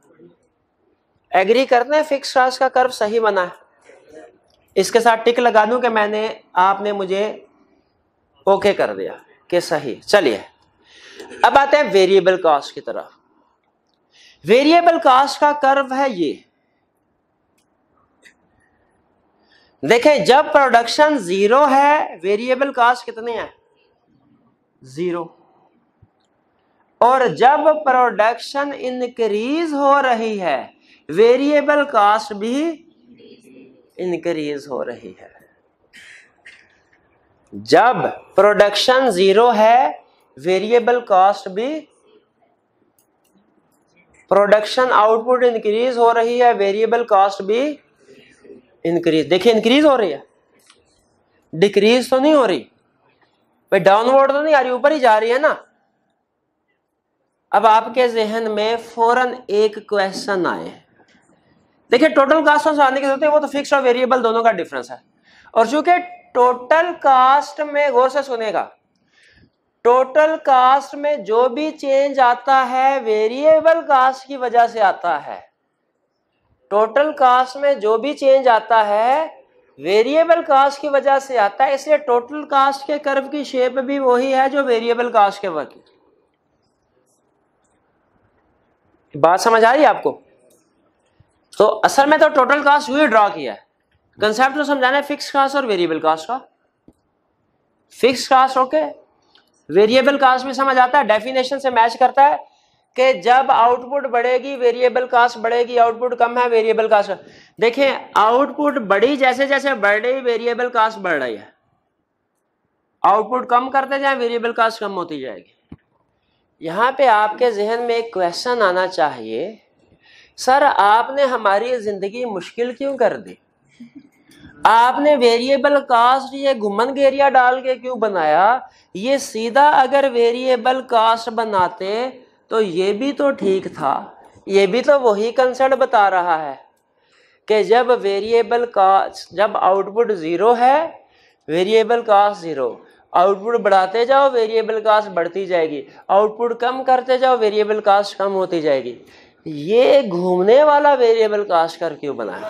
एग्री करते हैं फिक्स कॉस्ट का कर्व सही बना है। इसके साथ टिक लगा दूं कि मैंने, आपने मुझे ओके कर दिया कि सही। चलिए अब आते हैं वेरिएबल कॉस्ट की तरफ। वेरिएबल कॉस्ट का कर्व है ये, देखें जब प्रोडक्शन जीरो है वेरिएबल कॉस्ट कितने हैं, जीरो, और जब प्रोडक्शन इंक्रीज हो रही है वेरिएबल कॉस्ट भी इंक्रीज हो रही है। जब प्रोडक्शन जीरो है वेरिएबल कॉस्ट भी, प्रोडक्शन आउटपुट इंक्रीज हो रही है वेरिएबल कॉस्ट भी इंक्रीज। देखिए इंक्रीज हो रही है, डिक्रीज तो नहीं हो रही भाई, डाउनवर्ड तो नहीं आ रही, ऊपर ही जा रही है ना। अब आपके जहन में फौरन एक क्वेश्चन आए, देखिए टोटल कास्ट से आने की जरूरत है, वो तो फिक्स और वेरिएबल दोनों का डिफरेंस है, और चूंकि टोटल कास्ट में, गौर से सुनेगा, टोटल कास्ट में जो भी चेंज आता है वेरिएबल कास्ट की वजह से आता है, टोटल कास्ट में जो भी चेंज आता है वेरिएबल कास्ट की वजह से आता है, इसलिए टोटल कास्ट के कर्व की शेप भी वही है जो वेरिएबल कास्ट के वर्क की। बात समझ आ रही है आपको? तो असल में तो टोटल कास्ट हुई ड्रॉ किया है, कंसेप्ट तो समझाना है फिक्स कास्ट और वेरिएबल कास्ट का। Fix cost okay, variable cost भी समझ आता है, डेफिनेशन से मैच करता है कि जब आउटपुट बढ़ेगी वेरिएबल कास्ट बढ़ेगी, आउटपुट कम है वेरिएबल कास्ट। देखें आउटपुट बढ़ी, जैसे जैसे बढ़ रही वेरिएबल कास्ट बढ़ रही है, आउटपुट कम करते जाए वेरिएबल कास्ट कम होती जाएगी। यहां पे आपके जहन में एक क्वेश्चन आना चाहिए, सर आपने हमारी जिंदगी मुश्किल क्यों कर दी, आपने वेरिएबल कास्ट ये घुमन घेरिया डाल के क्यों बनाया, ये सीधा अगर वेरिएबल कास्ट बनाते तो ये भी तो ठीक था, ये भी तो वही कंसेप्ट बता रहा है कि जब वेरिएबल कास्ट, जब आउटपुट जीरो है वेरिएबल कास्ट जीरो, आउटपुट बढ़ाते जाओ वेरिएबल कास्ट बढ़ती जाएगी, आउटपुट कम करते जाओ वेरिएबल कास्ट कम होती जाएगी। ये घूमने वाला वेरिएबल कास्ट कर क्यों बनाया?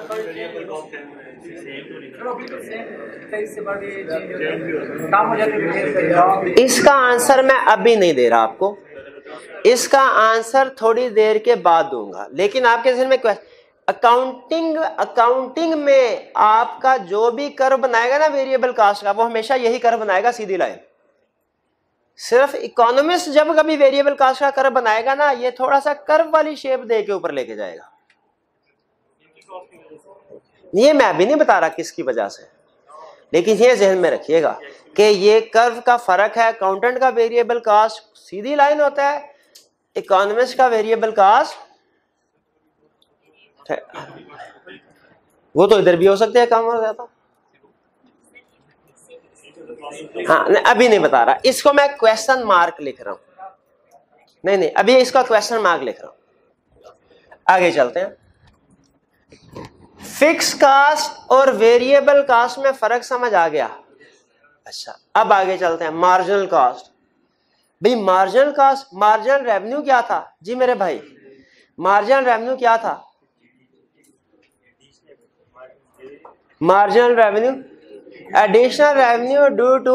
इसका आंसर मैं अभी नहीं दे रहा आपको, इसका आंसर थोड़ी देर के बाद दूंगा, लेकिन आपके जहन में अकाउंटिंग अकाउंटिंग में आपका जो भी कर्व बनाएगा ना वेरिएबल कास्ट का, वो हमेशा यही कर्व बनाएगा, सीधी लाइन। सिर्फ इकोनॉमिस्ट जब कभी वेरिएबल कास्ट का कर्व बनाएगा ना, ये थोड़ा सा कर्व वाली शेप दे के ऊपर लेके जाएगा। ये मैं अभी नहीं बता रहा किसकी वजह से, लेकिन ये जहन में रखिएगा कि ये कर्व का फर्क है। अकाउंटेंट का वेरिएबल कास्ट सीधी लाइन होता है, इकोनॉमिस्ट का वेरिएबल कास्ट वो तो इधर भी हो सकते हैं, काम हो जाता। हाँ नहीं, अभी नहीं बता रहा, इसको मैं क्वेश्चन मार्क लिख रहा हूं, नहीं नहीं अभी इसका क्वेश्चन मार्क लिख रहा हूं। आगे चलते हैं। फिक्स कास्ट और वेरिएबल कास्ट में फर्क समझ आ गया। अच्छा अब आगे चलते हैं मार्जिनल कास्ट। भाई मार्जिनल कास्ट, मार्जिनल रेवेन्यू क्या था जी मेरे भाई? मार्जिनल रेवेन्यू क्या था? Marginal revenue additional revenue due to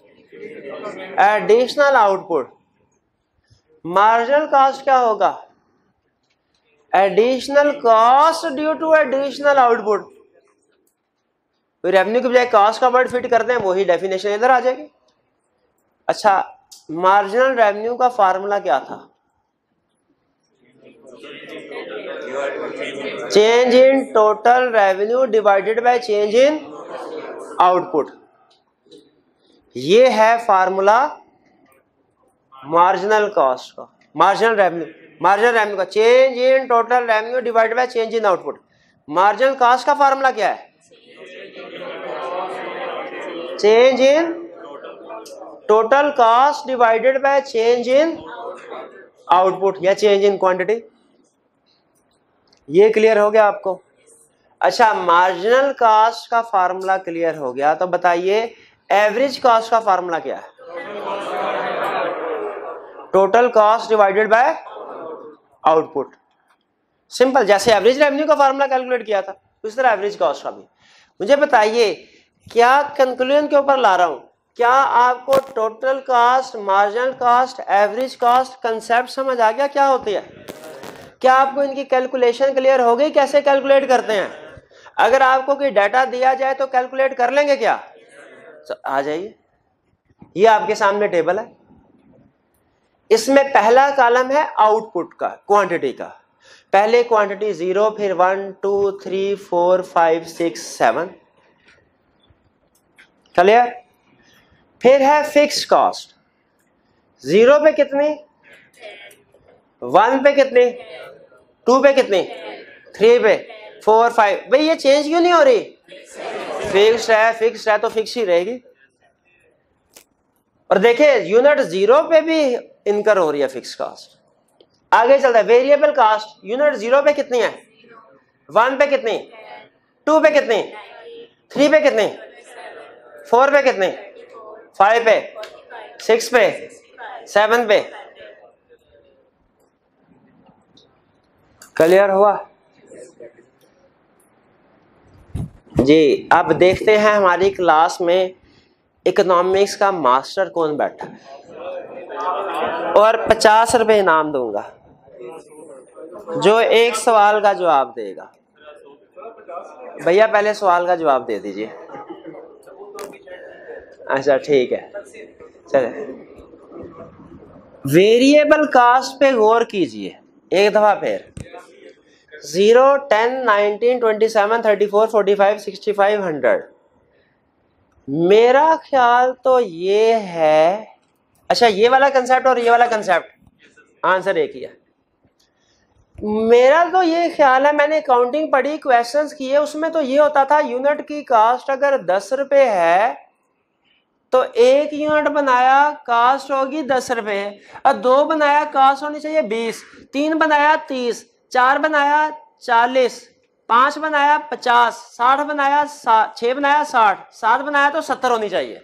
additional output. Marginal cost क्या होगा? Additional cost due to additional output. Revenue की बजाय कॉस्ट का वर्ड फिट करते हैं, वही डेफिनेशन इधर आ जाएगी। अच्छा मार्जिनल रेवेन्यू का फार्मूला क्या था? Change in total revenue divided by change in output. ये है फार्मूला मार्जिनल कॉस्ट का, मार्जिनल रेवेन्यू, मार्जिनल रेवेन्यू का change in total revenue divided by change in output. Marginal cost का फार्मूला क्या है? Change in total cost divided by change in output या change in quantity. ये clear हो गया आपको? अच्छा, मार्जिनल कॉस्ट का फार्मूला क्लियर हो गया, तो बताइए एवरेज कॉस्ट का फार्मूला क्या है? Total cost divided by output. Simple, जैसे एवरेज रेवेन्यू का फार्मूला कैलकुलेट किया था उस तरह एवरेज कॉस्ट का भी। मुझे बताइए, क्या कंक्लूजन के ऊपर ला रहा हूं, क्या आपको total cost, marginal cost, average cost concept समझ आ गया क्या होती है? क्या आपको इनकी कैलकुलेशन क्लियर हो गई, कैसे कैलकुलेट करते हैं? अगर आपको कोई डाटा दिया जाए तो कैलकुलेट कर लेंगे क्या? तो आ जाइए, ये आपके सामने टेबल है। इसमें पहला कॉलम है आउटपुट का, क्वांटिटी का। पहले क्वांटिटी जीरो, फिर one, two, three, four, five, six, seven. Clear? फिर है फिक्स कॉस्ट। जीरो पे कितनी, वन पे कितनी, टू पे कितनी, थ्री पे, फोर, फाइव। भाई ये चेंज क्यों नहीं हो रही? फिक्स है, फिक्स है तो फिक्स ही रहेगी। और देखिए यूनिट जीरो पे भी इनकर हो रही है फिक्स कॉस्ट। आगे चलता है वेरिएबल कॉस्ट। यूनिट जीरो पे कितनी है, वन पे कितनी, टू पे कितनी, थ्री पे कितनी, फोर पे कितनी, फाइव पे, सिक्स पे, सेवन पे। क्लियर हुआ जी? अब देखते हैं हमारी क्लास में इकोनॉमिक्स का मास्टर कौन बैठा है, और पचास रुपए इनाम दूंगा जो एक सवाल का जवाब देगा। भैया पहले सवाल का जवाब दे दीजिए। अच्छा ठीक है, चले। वेरिएबल कॉस्ट पे गौर कीजिए एक दफा फिर। Zero, ten, nineteen, twenty seven, thirty four, forty five, sixty five, hundred. मेरा ख्याल तो ये है, अच्छा ये वाला कंसेप्ट और ये वाला कंसेप्ट, आंसर एक ही है। मेरा तो ये ख्याल है, मैंने अकाउंटिंग पढ़ी, क्वेश्चंस किए, उसमें तो ये होता था यूनिट की कॉस्ट अगर दस रुपए है तो एक यूनिट बनाया कॉस्ट होगी दस रुपए, और दो बनाया कॉस्ट होनी चाहिए बीस, तीन बनाया तीस, चार बनाया चालीस, पांच बनाया पचास, साठ बनाया, छह बनाया साठ, सात बनाया तो सत्तर होनी चाहिए।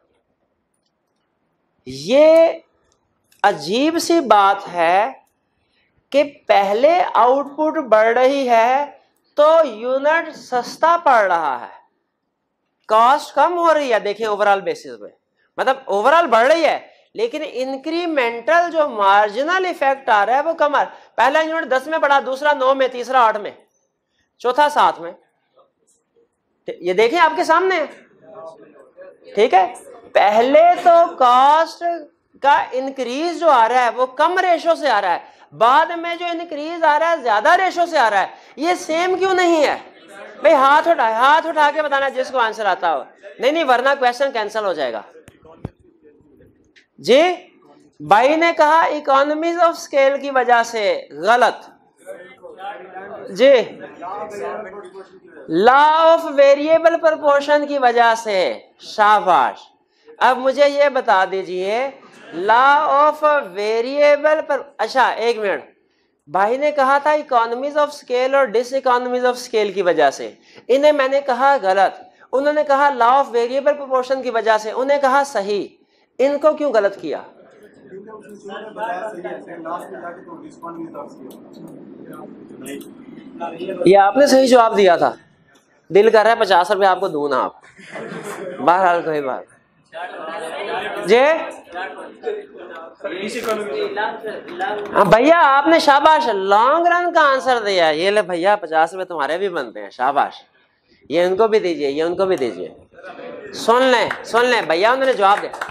ये अजीब सी बात है कि पहले आउटपुट बढ़ रही है तो यूनिट सस्ता पड़ रहा है, कॉस्ट कम हो रही है। देखिए ओवरऑल बेसिस पे, मतलब ओवरऑल बढ़ रही है लेकिन इंक्रीमेंटल जो मार्जिनल इफेक्ट आ रहा है वो कम आ रहा है। पहला यूनिट दस में बढ़ा, दूसरा नौ में, तीसरा आठ में, चौथा सात में। ये देखें आपके सामने, ठीक है। पहले तो कॉस्ट का इंक्रीज जो आ रहा है वो कम रेशो से आ रहा है, बाद में जो इंक्रीज आ रहा है ज्यादा रेशो से आ रहा है। ये सेम क्यों नहीं है भाई? हाथ उठा हाथ उठा के बताना जिसको आंसर आता हो। नहीं नहीं, वरना क्वेश्चन कैंसिल हो जाएगा जी। भाई ने कहा इकोनॉमीज ऑफ स्केल की वजह से, गलत जी। लॉ ऑफ वेरिएबल प्रोपोर्शन की वजह से, शाबाश। अब मुझे ये बता दीजिए लॉ ऑफ वेरिएबल पर, अच्छा एक मिनट, भाई ने कहा था इकोनॉमीज ऑफ स्केल और डिस इकोनॉमीज ऑफ स्केल की वजह से, इन्हें मैंने कहा गलत। उन्होंने कहा लॉ ऑफ वेरिएबल प्रोपोर्शन की वजह से, उन्हें कहा सही। इनको क्यों गलत किया? ये आपने सही जवाब दिया था। दिल कर रहा है पचास रुपए आपको दूं ना, आप बहरहाल कोई बात जे। हाँ भैया आपने शाबाश लॉन्ग रन का आंसर दिया। ये ले भैया पचास रुपए तुम्हारे भी बनते हैं, शाबाश। ये उनको भी दीजिए, ये उनको भी दीजिए। सुन लें सुन लें भैया, उन्होंने जवाब दिया।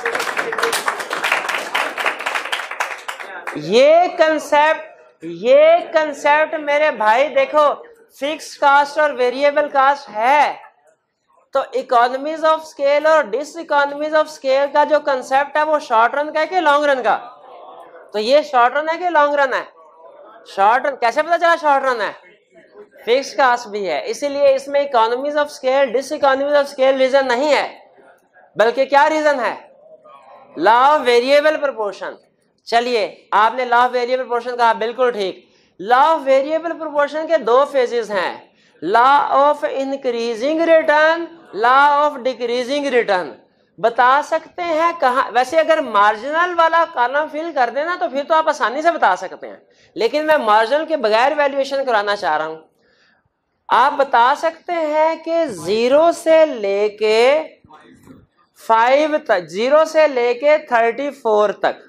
ये कंसेप्ट ये कंसेप्ट मेरे भाई देखो, फिक्स कास्ट और वेरिएबल कास्ट है तो इकोनॉमीज ऑफ स्केल और डिस इकोनॉमीज ऑफ स्केल का जो कंसेप्ट है वो शॉर्ट रन का है कि लॉन्ग रन का? तो ये शॉर्ट रन है कि लॉन्ग रन है? Short run. कैसे पता चला शॉर्ट रन है? फिक्स कास्ट भी है, इसीलिए इसमें economies of scale, diseconomies of scale reason नहीं है, बल्कि क्या रीजन है? Law of variable proportion. चलिए, आपने लॉ ऑफ वेरिएबल प्रोपोर्शन कहा, बिल्कुल ठीक। लॉ ऑफ वेरिएबल प्रोपोर्शन के दो फेजेस हैं, law of increasing return, law of decreasing return. बता सकते हैं कहाँ? वैसे अगर मार्जिनल वाला कॉलम फिल कर देना तो फिर तो आप आसानी से बता सकते हैं, लेकिन मैं मार्जिनल के बगैर वैल्यूएशन कराना चाह रहा हूं। आप बता सकते हैं कि जीरो से लेके फाइव तक, जीरो से लेके थर्टी फोर तक,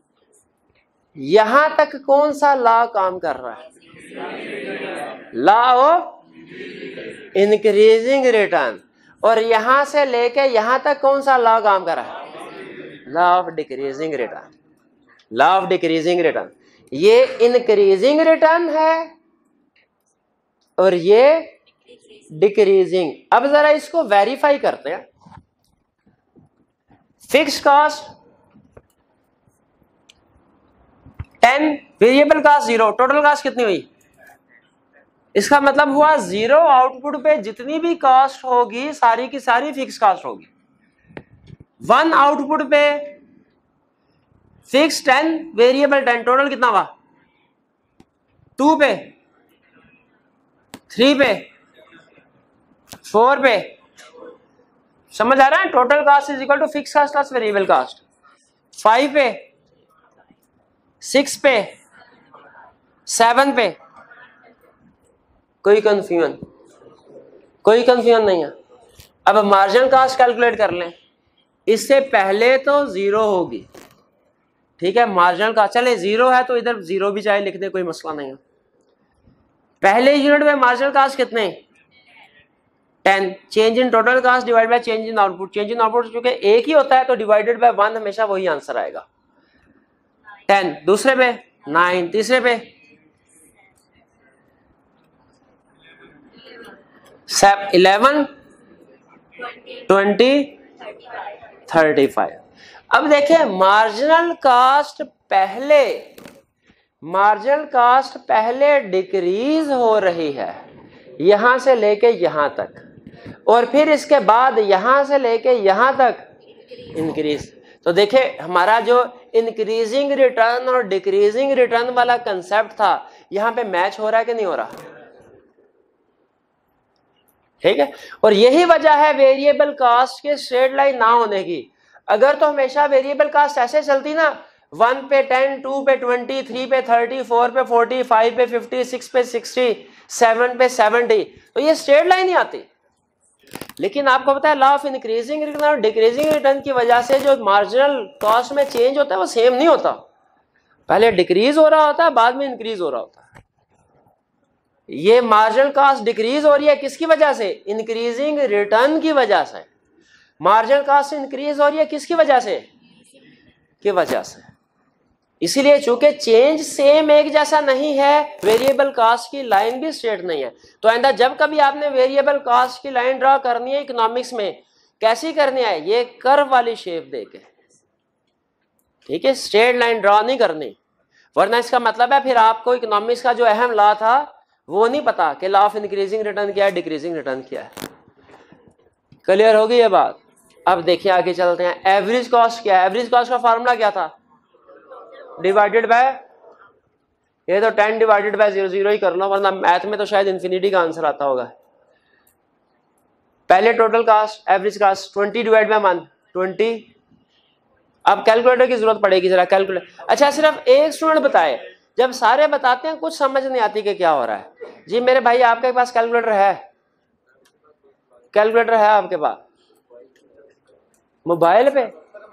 यहां तक कौन सा लॉ काम कर रहा है? Law of increasing return. और यहां से लेके यहां तक कौन सा लॉ काम कर रहा है? Law of decreasing return. Law of decreasing return, ये इंक्रीजिंग रिटर्न है और ये डिक्रीजिंग। अब जरा इसको वेरीफाई करते हैं। Fix cost ten, variable cost zero, total cost कितनी हुई? इसका मतलब हुआ जीरो आउटपुट पे जितनी भी कॉस्ट होगी सारी की सारी फिक्स कॉस्ट होगी। वन आउटपुट पे fix ten, variable ten, total कितना हुआ? टू पे, थ्री पे, फोर पे। समझ आ रहा है? Total cost is equal to fix cost plus variable cost. Five पे, सिक्स पे, सेवन पे। कोई कंफ्यूजन? कोई कंफ्यूजन नहीं है। अब मार्जिनल कॉस्ट कैलकुलेट कर लें। इससे पहले तो जीरो होगी, ठीक है? मार्जिनल कॉस्ट, चले जीरो है तो इधर जीरो भी चाहे लिख दे, कोई मसला नहीं है। पहले यूनिट में मार्जिनल कॉस्ट कितने? Ten. Change in total cost divide by change in output. Change in output चूंकि एक ही होता है तो डिवाइडेड बाय वन हमेशा वही आंसर आएगा। टेन। दूसरे पे नाइन, तीसरे पे इलेवन, ट्वेंटी, थर्टी फाइव। अब देखें, मार्जिनल कास्ट पहले मार्जिनल कास्ट पहले डिक्रीज हो रही है यहां से लेके यहां तक, और फिर इसके बाद यहां से लेके यहां तक इंक्रीज। तो देखिए, हमारा जो इंक्रीजिंग रिटर्न और डिक्रीजिंग रिटर्न वाला कंसेप्ट था, यहां पे मैच हो रहा है कि नहीं हो रहा? ठीक है। और यही वजह है वेरिएबल कॉस्ट के स्ट्रेट लाइन ना होने की। अगर तो हमेशा वेरिएबल कॉस्ट ऐसे चलती ना, वन पे टेन, टू पे ट्वेंटी, थ्री पे थर्टी, फोर पे फोर्टी, फाइव पे फिफ्टी, सिक्स पे सिक्सटी, सेवन पे सेवेंटी, तो ये स्ट्रेट लाइन ही आती। लेकिन आपको पता है लॉ ऑफ इंक्रीजिंग रिटर्न और डिक्रीजिंग रिटर्न की वजह से जो मार्जिनल कॉस्ट में चेंज होता है वो सेम नहीं होता। पहले डिक्रीज हो रहा होता है, बाद में इंक्रीज हो रहा होता है। ये मार्जिनल कॉस्ट डिक्रीज हो रही है किसकी वजह से? इंक्रीजिंग रिटर्न की वजह से। मार्जिनल कॉस्ट इंक्रीज हो रही है किसकी वजह से? की वजह से। इसीलिए चूंकि चेंज सेम एक जैसा नहीं है, वेरिएबल कॉस्ट की लाइन भी स्ट्रेट नहीं है। तो आइंदा जब कभी आपने वेरिएबल कॉस्ट की लाइन ड्रॉ करनी है इकोनॉमिक्स में, कैसी करनी है? ये कर्व वाली शेप देके, ठीक है? स्ट्रेट लाइन ड्रॉ नहीं करनी, वरना इसका मतलब है फिर आपको इकोनॉमिक्स का जो अहम लॉ था वो नहीं पता कि लॉ ऑफ इंक्रीजिंग रिटर्न क्या है, डिक्रीजिंग रिटर्न क्या है। क्लियर होगी ये बात? अब देखिए आगे चलते हैं। एवरेज कॉस्ट क्या है? एवरेज कॉस्ट का फॉर्मूला क्या था? डिवाइडेड बाय, ये तो ten divided by zero, zero ही कर लो, वरना मैथ में तो शायद इन्फिनिटी का आंसर आता होगा। पहले total cost, average cost, twenty divide by one, twenty. अब कैलकुलेटर की जरूरत पड़ेगी जरा, कैलकुलेटर। अच्छा, सिर्फ एक स्टूडेंट बताए, जब सारे बताते हैं कुछ समझ नहीं आती कि क्या हो रहा है। जी मेरे भाई, आपके पास कैलकुलेटर है? कैलकुलेटर है आपके पास? मोबाइल पे?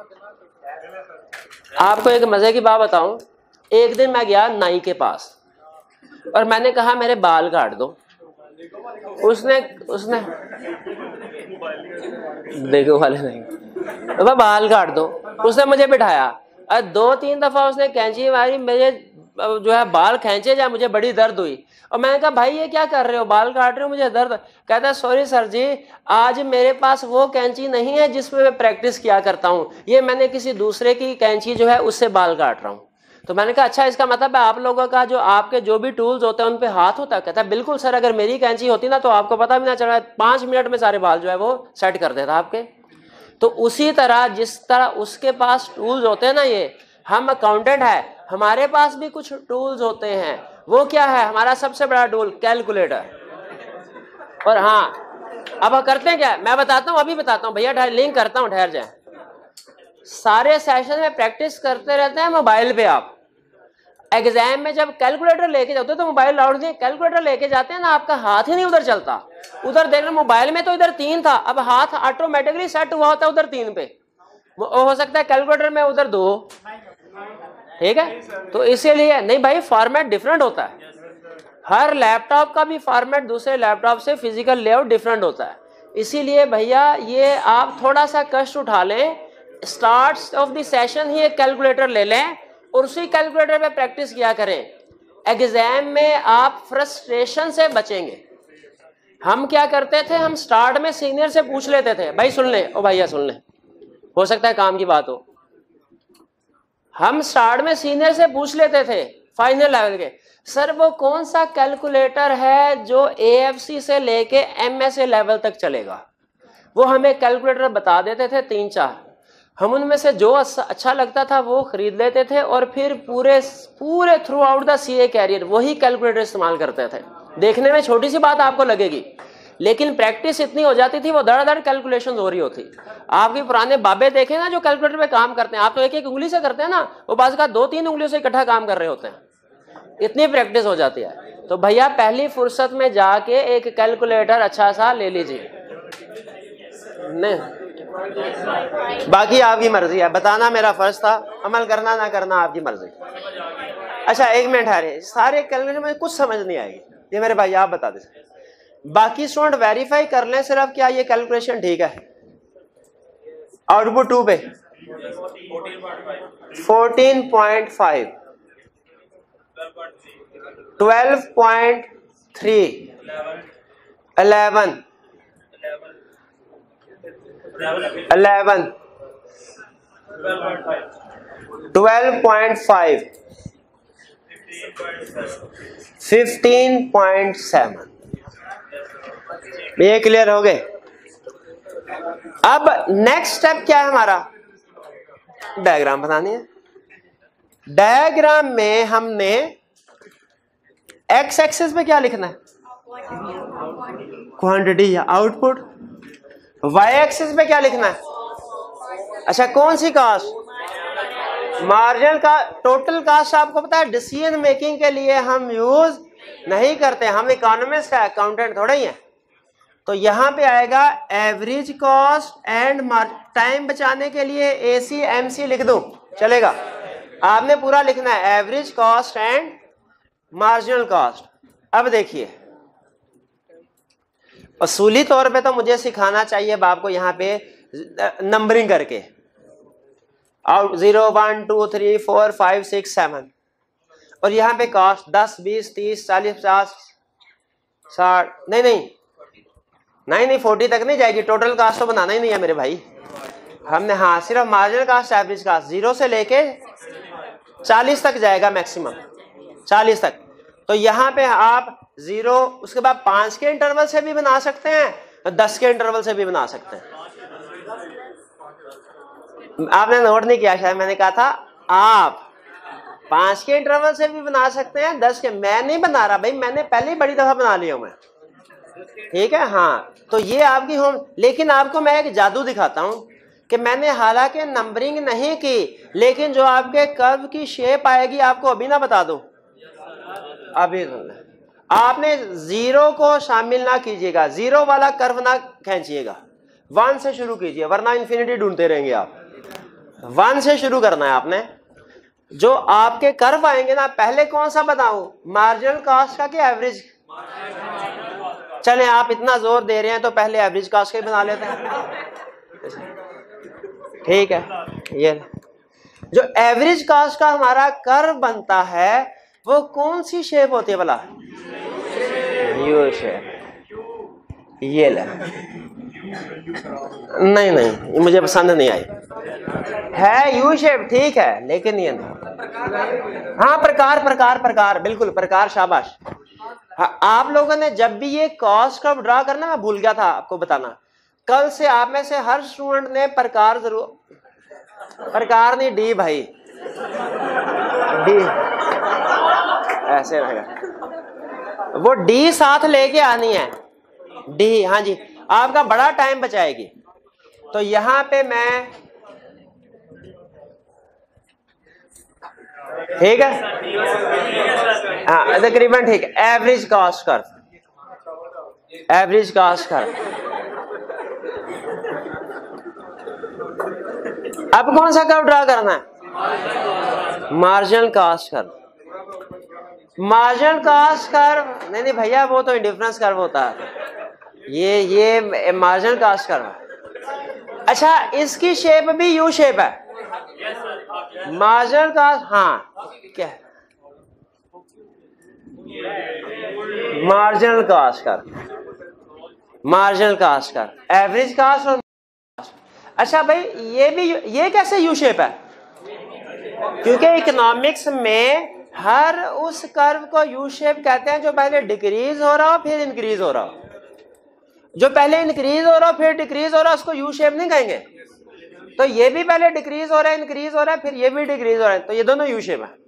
आपको एक मजे की बात बताऊं, एक दिन मैं गया नाई के पास और मैंने कहा मेरे बाल काट दो। उसने उसने देखो वाले नहीं, तो बाल काट दो। उसने मुझे बिठाया और दो तीन दफा उसने कैंची मारी, मेरे जो है बाल खींचे जाए, मुझे बड़ी दर्द हुई। और मैंने कहा भाई ये क्या कर रहे हो, बाल काट रहे हो, मुझे दर्द। कहता है सॉरी सर जी, आज मेरे पास वो कैंची नहीं है जिसमें मैं प्रैक्टिस किया करता हूँ, ये मैंने किसी दूसरे की कैंची जो है उससे बाल काट रहा हूँ। तो मैंने कहा अच्छा, इसका मतलब है आप लोगों का जो आपके जो भी टूल्स होते हैं उन पे हाथ होता है? कहता है बिल्कुल सर, अगर मेरी कैंची होती ना तो आपको पता भी ना चला, पांच मिनट में सारे बाल जो है वो सेट कर देता आपके। तो उसी तरह जिस तरह उसके पास टूल्स होते हैं ना, ये हम अकाउंटेंट है, हमारे पास भी कुछ टूल्स होते हैं। वो क्या है? हमारा सबसे बड़ा टूल कैलकुलेटर। और हाँ, अब करते हैं क्या, मैं बताता हूँ, अभी बताता हूँ भैया, लिंक करता हूँ, ठहर जाए। सारे सेशन में प्रैक्टिस करते रहते हैं मोबाइल पे। आप एग्जाम में जब कैलकुलेटर लेके जाते हो तो मोबाइल लाउड नहीं, कैलकुलेटर लेके जाते हैं ना, आपका हाथ ही नहीं उधर चलता। उधर देख रहे मोबाइल में तो इधर तीन था, अब हाथ ऑटोमेटिकली सेट हुआ होता है उधर तीन पे, हो सकता है कैलकुलेटर में उधर दो। ठीक है, तो इसीलिए नहीं भाई, फॉर्मेट डिफरेंट होता है। हर लैपटॉप का भी फॉर्मेट दूसरे लैपटॉप से फिजिकल लेआउट डिफरेंट होता है। इसीलिए भैया ये आप थोड़ा सा कष्ट उठा लें, स्टार्ट ऑफ द सेशन ही एक कैलकुलेटर ले लें और उसी कैलकुलेटर पे प्रैक्टिस किया करें। एग्जाम में आप फ्रस्ट्रेशन से बचेंगे। हम क्या करते थे, हम स्टार्ट में सीनियर से पूछ लेते थे, भाई सुन ले, ओ भैया सुन ले, हो सकता है काम की बात हो। हम स्टार्ट में सीनियर से पूछ लेते थे फाइनल लेवल के, सर वो कौन सा कैलकुलेटर है जो एएफसी से लेके एमएसए लेवल तक चलेगा। वो हमें कैलकुलेटर बता देते थे तीन चार, हम उनमें से जो अच्छा लगता था वो खरीद लेते थे और फिर पूरे पूरे throughout the CA career वही कैलकुलेटर इस्तेमाल करते थे। देखने में छोटी सी बात आपको लगेगी, लेकिन प्रैक्टिस इतनी हो जाती थी, वो धड़ धड़ कैलकुलेशन हो रही होती। आपके पुराने बाबे देखे ना जो कैलकुलेटर पे काम करते हैं, आप तो एक एक उंगली से करते हैं ना, वो बाज का दो तीन उंगलियों से इकट्ठा काम कर रहे होते हैं, इतनी प्रैक्टिस हो जाती है। तो भैया पहली फुर्सत में जाके एक कैलकुलेटर अच्छा सा ले लीजिए। नहीं, बाकी आपकी मर्जी है, बताना मेरा फर्ज था, अमल करना ना करना आपकी मर्जी। अच्छा एक मिनट आ रहे, सारे कैलकुलेटर में कुछ समझ नहीं आएगी, ये मेरे भाई आप बता दे। बाकी स्टूडेंट वेरीफाई कर लें सिर्फ क्या ये कैलकुलेशन ठीक है। आउटपुट टू पे fourteen point five, twelve point three, eleven, eleven, twelve point five, fifteen point seven. ये क्लियर हो गए। अब नेक्स्ट स्टेप क्या है हमारा, डायग्राम बनानी है। डायग्राम में हमने एक्स एक्सिस पे क्या लिखना है, क्वांटिटी या आउटपुट। वाई एक्सिस पे क्या लिखना है, अच्छा कौन सी कास्ट, मार्जिनल का। टोटल कास्ट आपको पता है डिसीजन मेकिंग के लिए हम यूज नहीं करते, हम इकोनॉमिस्ट है, अकाउंटेंट थोड़ा ही है। तो यहां पे आएगा एवरेज कॉस्ट एंड टाइम बचाने के लिए एसी एमसी लिख दो चलेगा। आपने पूरा लिखना है average cost and marginal cost. अब देखिए असूली तौर पे तो मुझे सिखाना चाहिए बाप को यहाँ पे नंबरिंग करके, out zero one two three four five six seven, और यहाँ पे कॉस्ट दस बीस तीस चालीस पचास साठ, नहीं नहीं नहीं नहीं फोर्टी तक नहीं जाएगी, टोटल कास्ट तो बनाना ही नहीं है मेरे भाई हमने। हाँ सिर्फ marginal cost average cost zero से लेके चालीस तक जाएगा मैक्सिमम, चालीस तक। तो यहाँ पे आप जीरो, उसके बाद पांच के इंटरवल से भी बना सकते हैं और दस के इंटरवल से भी बना सकते हैं। आपने नोट नहीं किया शायद, मैंने कहा था आप पांच के इंटरवल से भी बना सकते हैं, दस के। मैं नहीं बना रहा भाई, मैंने पहले ही बड़ी दफा बना लिया मैं, ठीक है। हाँ तो ये आपकी होम, लेकिन आपको मैं एक जादू दिखाता हूं कि मैंने हालांकि नंबरिंग नहीं की, लेकिन जो आपके कर्व की शेप आएगी आपको अभी ना बता दूं, अभी आपने जीरो को शामिल ना कीजिएगा, जीरो वाला कर्व ना खींचिएगा, वन से शुरू कीजिए वरना इन्फिनिटी ढूंढते रहेंगे आप। वन से शुरू करना है आपने। जो आपके कर्व आएंगे ना, पहले कौन सा बताऊं, मार्जिनल कॉस्ट का कि एवरेज। चले आप इतना जोर दे रहे हैं तो पहले एवरेज कॉस्ट का ही बना लेते हैं, ठीक है। ये जो एवरेज कॉस्ट का हमारा कर्व बनता है वो कौन सी शेप होती है भला, यू शेप। ये ले, नहीं नहीं मुझे पसंद नहीं आई, है यू शेप ठीक है, लेकिन ये नहीं। हाँ प्रकार प्रकार प्रकार, बिल्कुल प्रकार, शाबाश। हाँ, आप लोगों ने जब भी ये कॉस्ट कर्व ड्रा करना, मैं भूल गया था आपको बताना, कल से आप में से हर स्टूडेंट ने प्रकार जरूर, प्रकार नहीं डी भाई, डी, ऐसे रहेगा, वो डी साथ लेके आनी है, डी, हाँ जी, आपका बड़ा टाइम बचाएगी। तो यहां पे मैं, ठीक है, हाँ तकरीबन ठीक है, average cost curve, average cost curve. अब कौन सा कर्व ड्रा करना है? Marginal cost curve. Marginal cost curve नहीं नहीं भैया, वो तो इंडिफरेंस कर्व होता है, ये ये मार्जिनल कॉस्ट कर्व। अच्छा, इसकी शेप भी यू शेप है, मार्जिनल कॉस्ट, हाँ क्या, marginal cost curve, marginal cost curve, average cost और, अच्छा भाई ये भी, ये कैसे यू शेप है? क्योंकि इकोनॉमिक्स में हर उस कर्व को यू शेप कहते हैं जो पहले डिक्रीज हो रहा हो फिर इंक्रीज हो रहा हो। जो पहले इंक्रीज हो रहा हो फिर डिक्रीज हो रहा है उसको यू शेप नहीं कहेंगे। तो ये भी पहले डिक्रीज हो रहा है, इंक्रीज हो रहा है, फिर ये भी डिक्रीज हो रहा है, तो ये दोनों यू शेप है।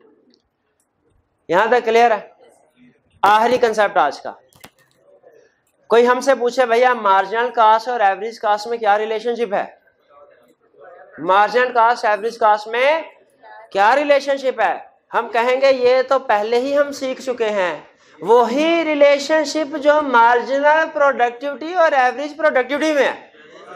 यहां तक क्लियर है? आखिरी कंसेप्ट आज का, कोई हमसे पूछे भैया मार्जिनल कॉस्ट और एवरेज कॉस्ट में क्या रिलेशनशिप है? मार्जिनल कॉस्ट एवरेज कॉस्ट में क्या रिलेशनशिप है? हम कहेंगे ये तो पहले ही हम सीख चुके हैं, वही रिलेशनशिप जो मार्जिनल प्रोडक्टिविटी और एवरेज प्रोडक्टिविटी में है,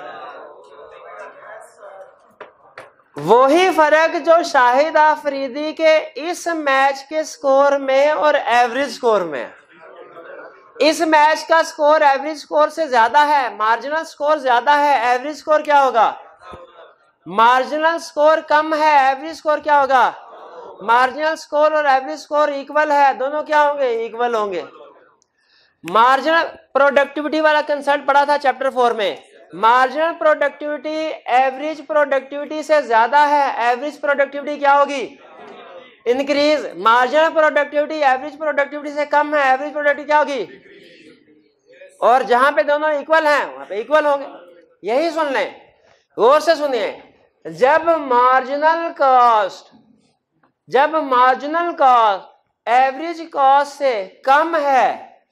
वही फर्क जो शाहिद आफरीदी के इस मैच के स्कोर में और एवरेज स्कोर में है। इस मैच का स्कोर एवरेज स्कोर से ज्यादा है, मार्जिनल स्कोर ज्यादा है, एवरेज स्कोर क्या होगा? मार्जिनल स्कोर कम है, एवरेज स्कोर क्या होगा? मार्जिनल स्कोर और एवरेज स्कोर इक्वल है, दोनों क्या होंगे? इक्वल होंगे। मार्जिनल प्रोडक्टिविटी वाला कंसेप्ट पढ़ा था चैप्टर फोर में, मार्जिनल प्रोडक्टिविटी एवरेज प्रोडक्टिविटी से ज्यादा है, एवरेज प्रोडक्टिविटी क्या होगी? Increase. Marginal productivity average productivity से कम है, एवरेज प्रोडक्टिविटी क्या होगी? और जहां पे दोनों इक्वल हैं वहां पे इक्वल होंगे। यही सुन लें, गौर से सुनिए, जब मार्जिनल कॉस्ट जब मार्जिनल कॉस्ट एवरेज कॉस्ट से कम है,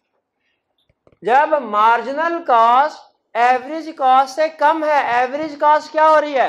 जब मार्जिनल कॉस्ट एवरेज कॉस्ट से कम है, एवरेज कॉस्ट क्या हो रही है?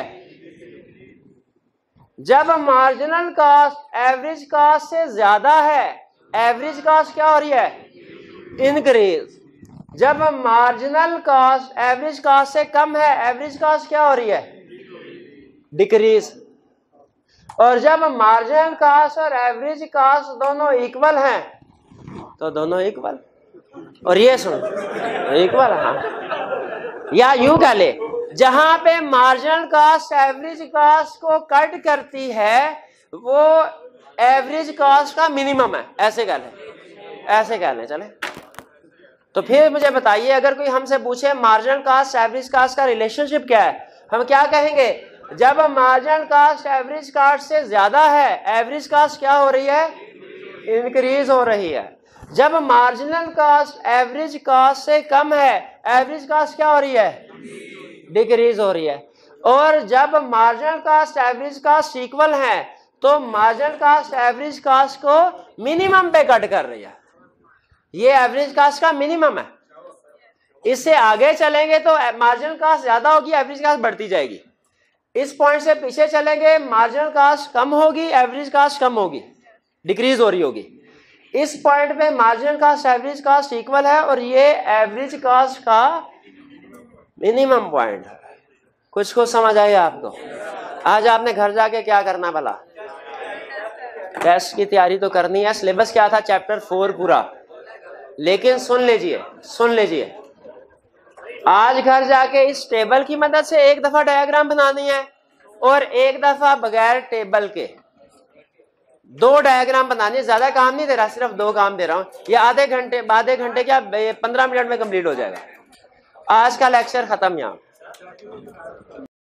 जब मार्जिनल कॉस्ट एवरेज कॉस्ट से ज्यादा है, एवरेज कॉस्ट क्या हो रही है? इंक्रीज। जब मार्जिनल कॉस्ट एवरेज कॉस्ट से कम है, एवरेज कॉस्ट क्या हो रही है? डिक्रीज। और जब मार्जिनल कॉस्ट और एवरेज कॉस्ट दोनों इक्वल हैं तो दोनों इक्वल, और ये सुनो इक्वल, हाँ, या यूं कह ले, जहां पे मार्जिनल कॉस्ट एवरेज कॉस्ट को कट करती है वो एवरेज कॉस्ट का मिनिमम है, ऐसे कह लें, ऐसे कह लें, चले। तो फिर मुझे बताइए, अगर कोई हमसे पूछे मार्जिनल कॉस्ट एवरेज कॉस्ट का रिलेशनशिप क्या है, हम क्या कहेंगे? जब मार्जिनल कॉस्ट एवरेज कॉस्ट से ज्यादा है, एवरेज कॉस्ट क्या हो रही है? इंक्रीज हो रही है। जब मार्जिनल कॉस्ट एवरेज कॉस्ट से कम है, एवरेज कॉस्ट क्या हो रही है? डिक्रीज हो रही है। और जब marginal cost average cost equal है तो मार्जिनल कॉस्ट एवरेज कॉस्ट को मिनिमम पे कट कर रही है, ये एवरेज कॉस्ट का मिनिमम है। इससे आगे चलेंगे तो मार्जिनल कॉस्ट ज्यादा होगी, एवरेज कॉस्ट बढ़ती जाएगी। इस पॉइंट से पीछे चलेंगे, मार्जिनल कॉस्ट कम होगी, एवरेज कॉस्ट कम होगी, डिक्रीज हो रही होगी। इस पॉइंट पे marginal cost average cost equal है और ये एवरेज कॉस्ट का मिनिमम पॉइंट है। कुछ कुछ समझ आई आपको? आज आपने घर जाके क्या करना भला? टेस्ट की तैयारी तो करनी है। सिलेबस क्या था? चैप्टर फोर पूरा। लेकिन सुन लीजिए, सुन लीजिए, आज घर जाके इस टेबल की मदद से एक दफा डायग्राम बनानी है और एक दफा बगैर टेबल के दो डायग्राम बनानी है। ज्यादा काम नहीं दे रहा, सिर्फ दो काम दे रहा हूं। ये आधे घंटे आधे घंटे क्या पंद्रह मिनट में कंप्लीट हो जाएगा। आज का लेक्चर खत्म यहाँ।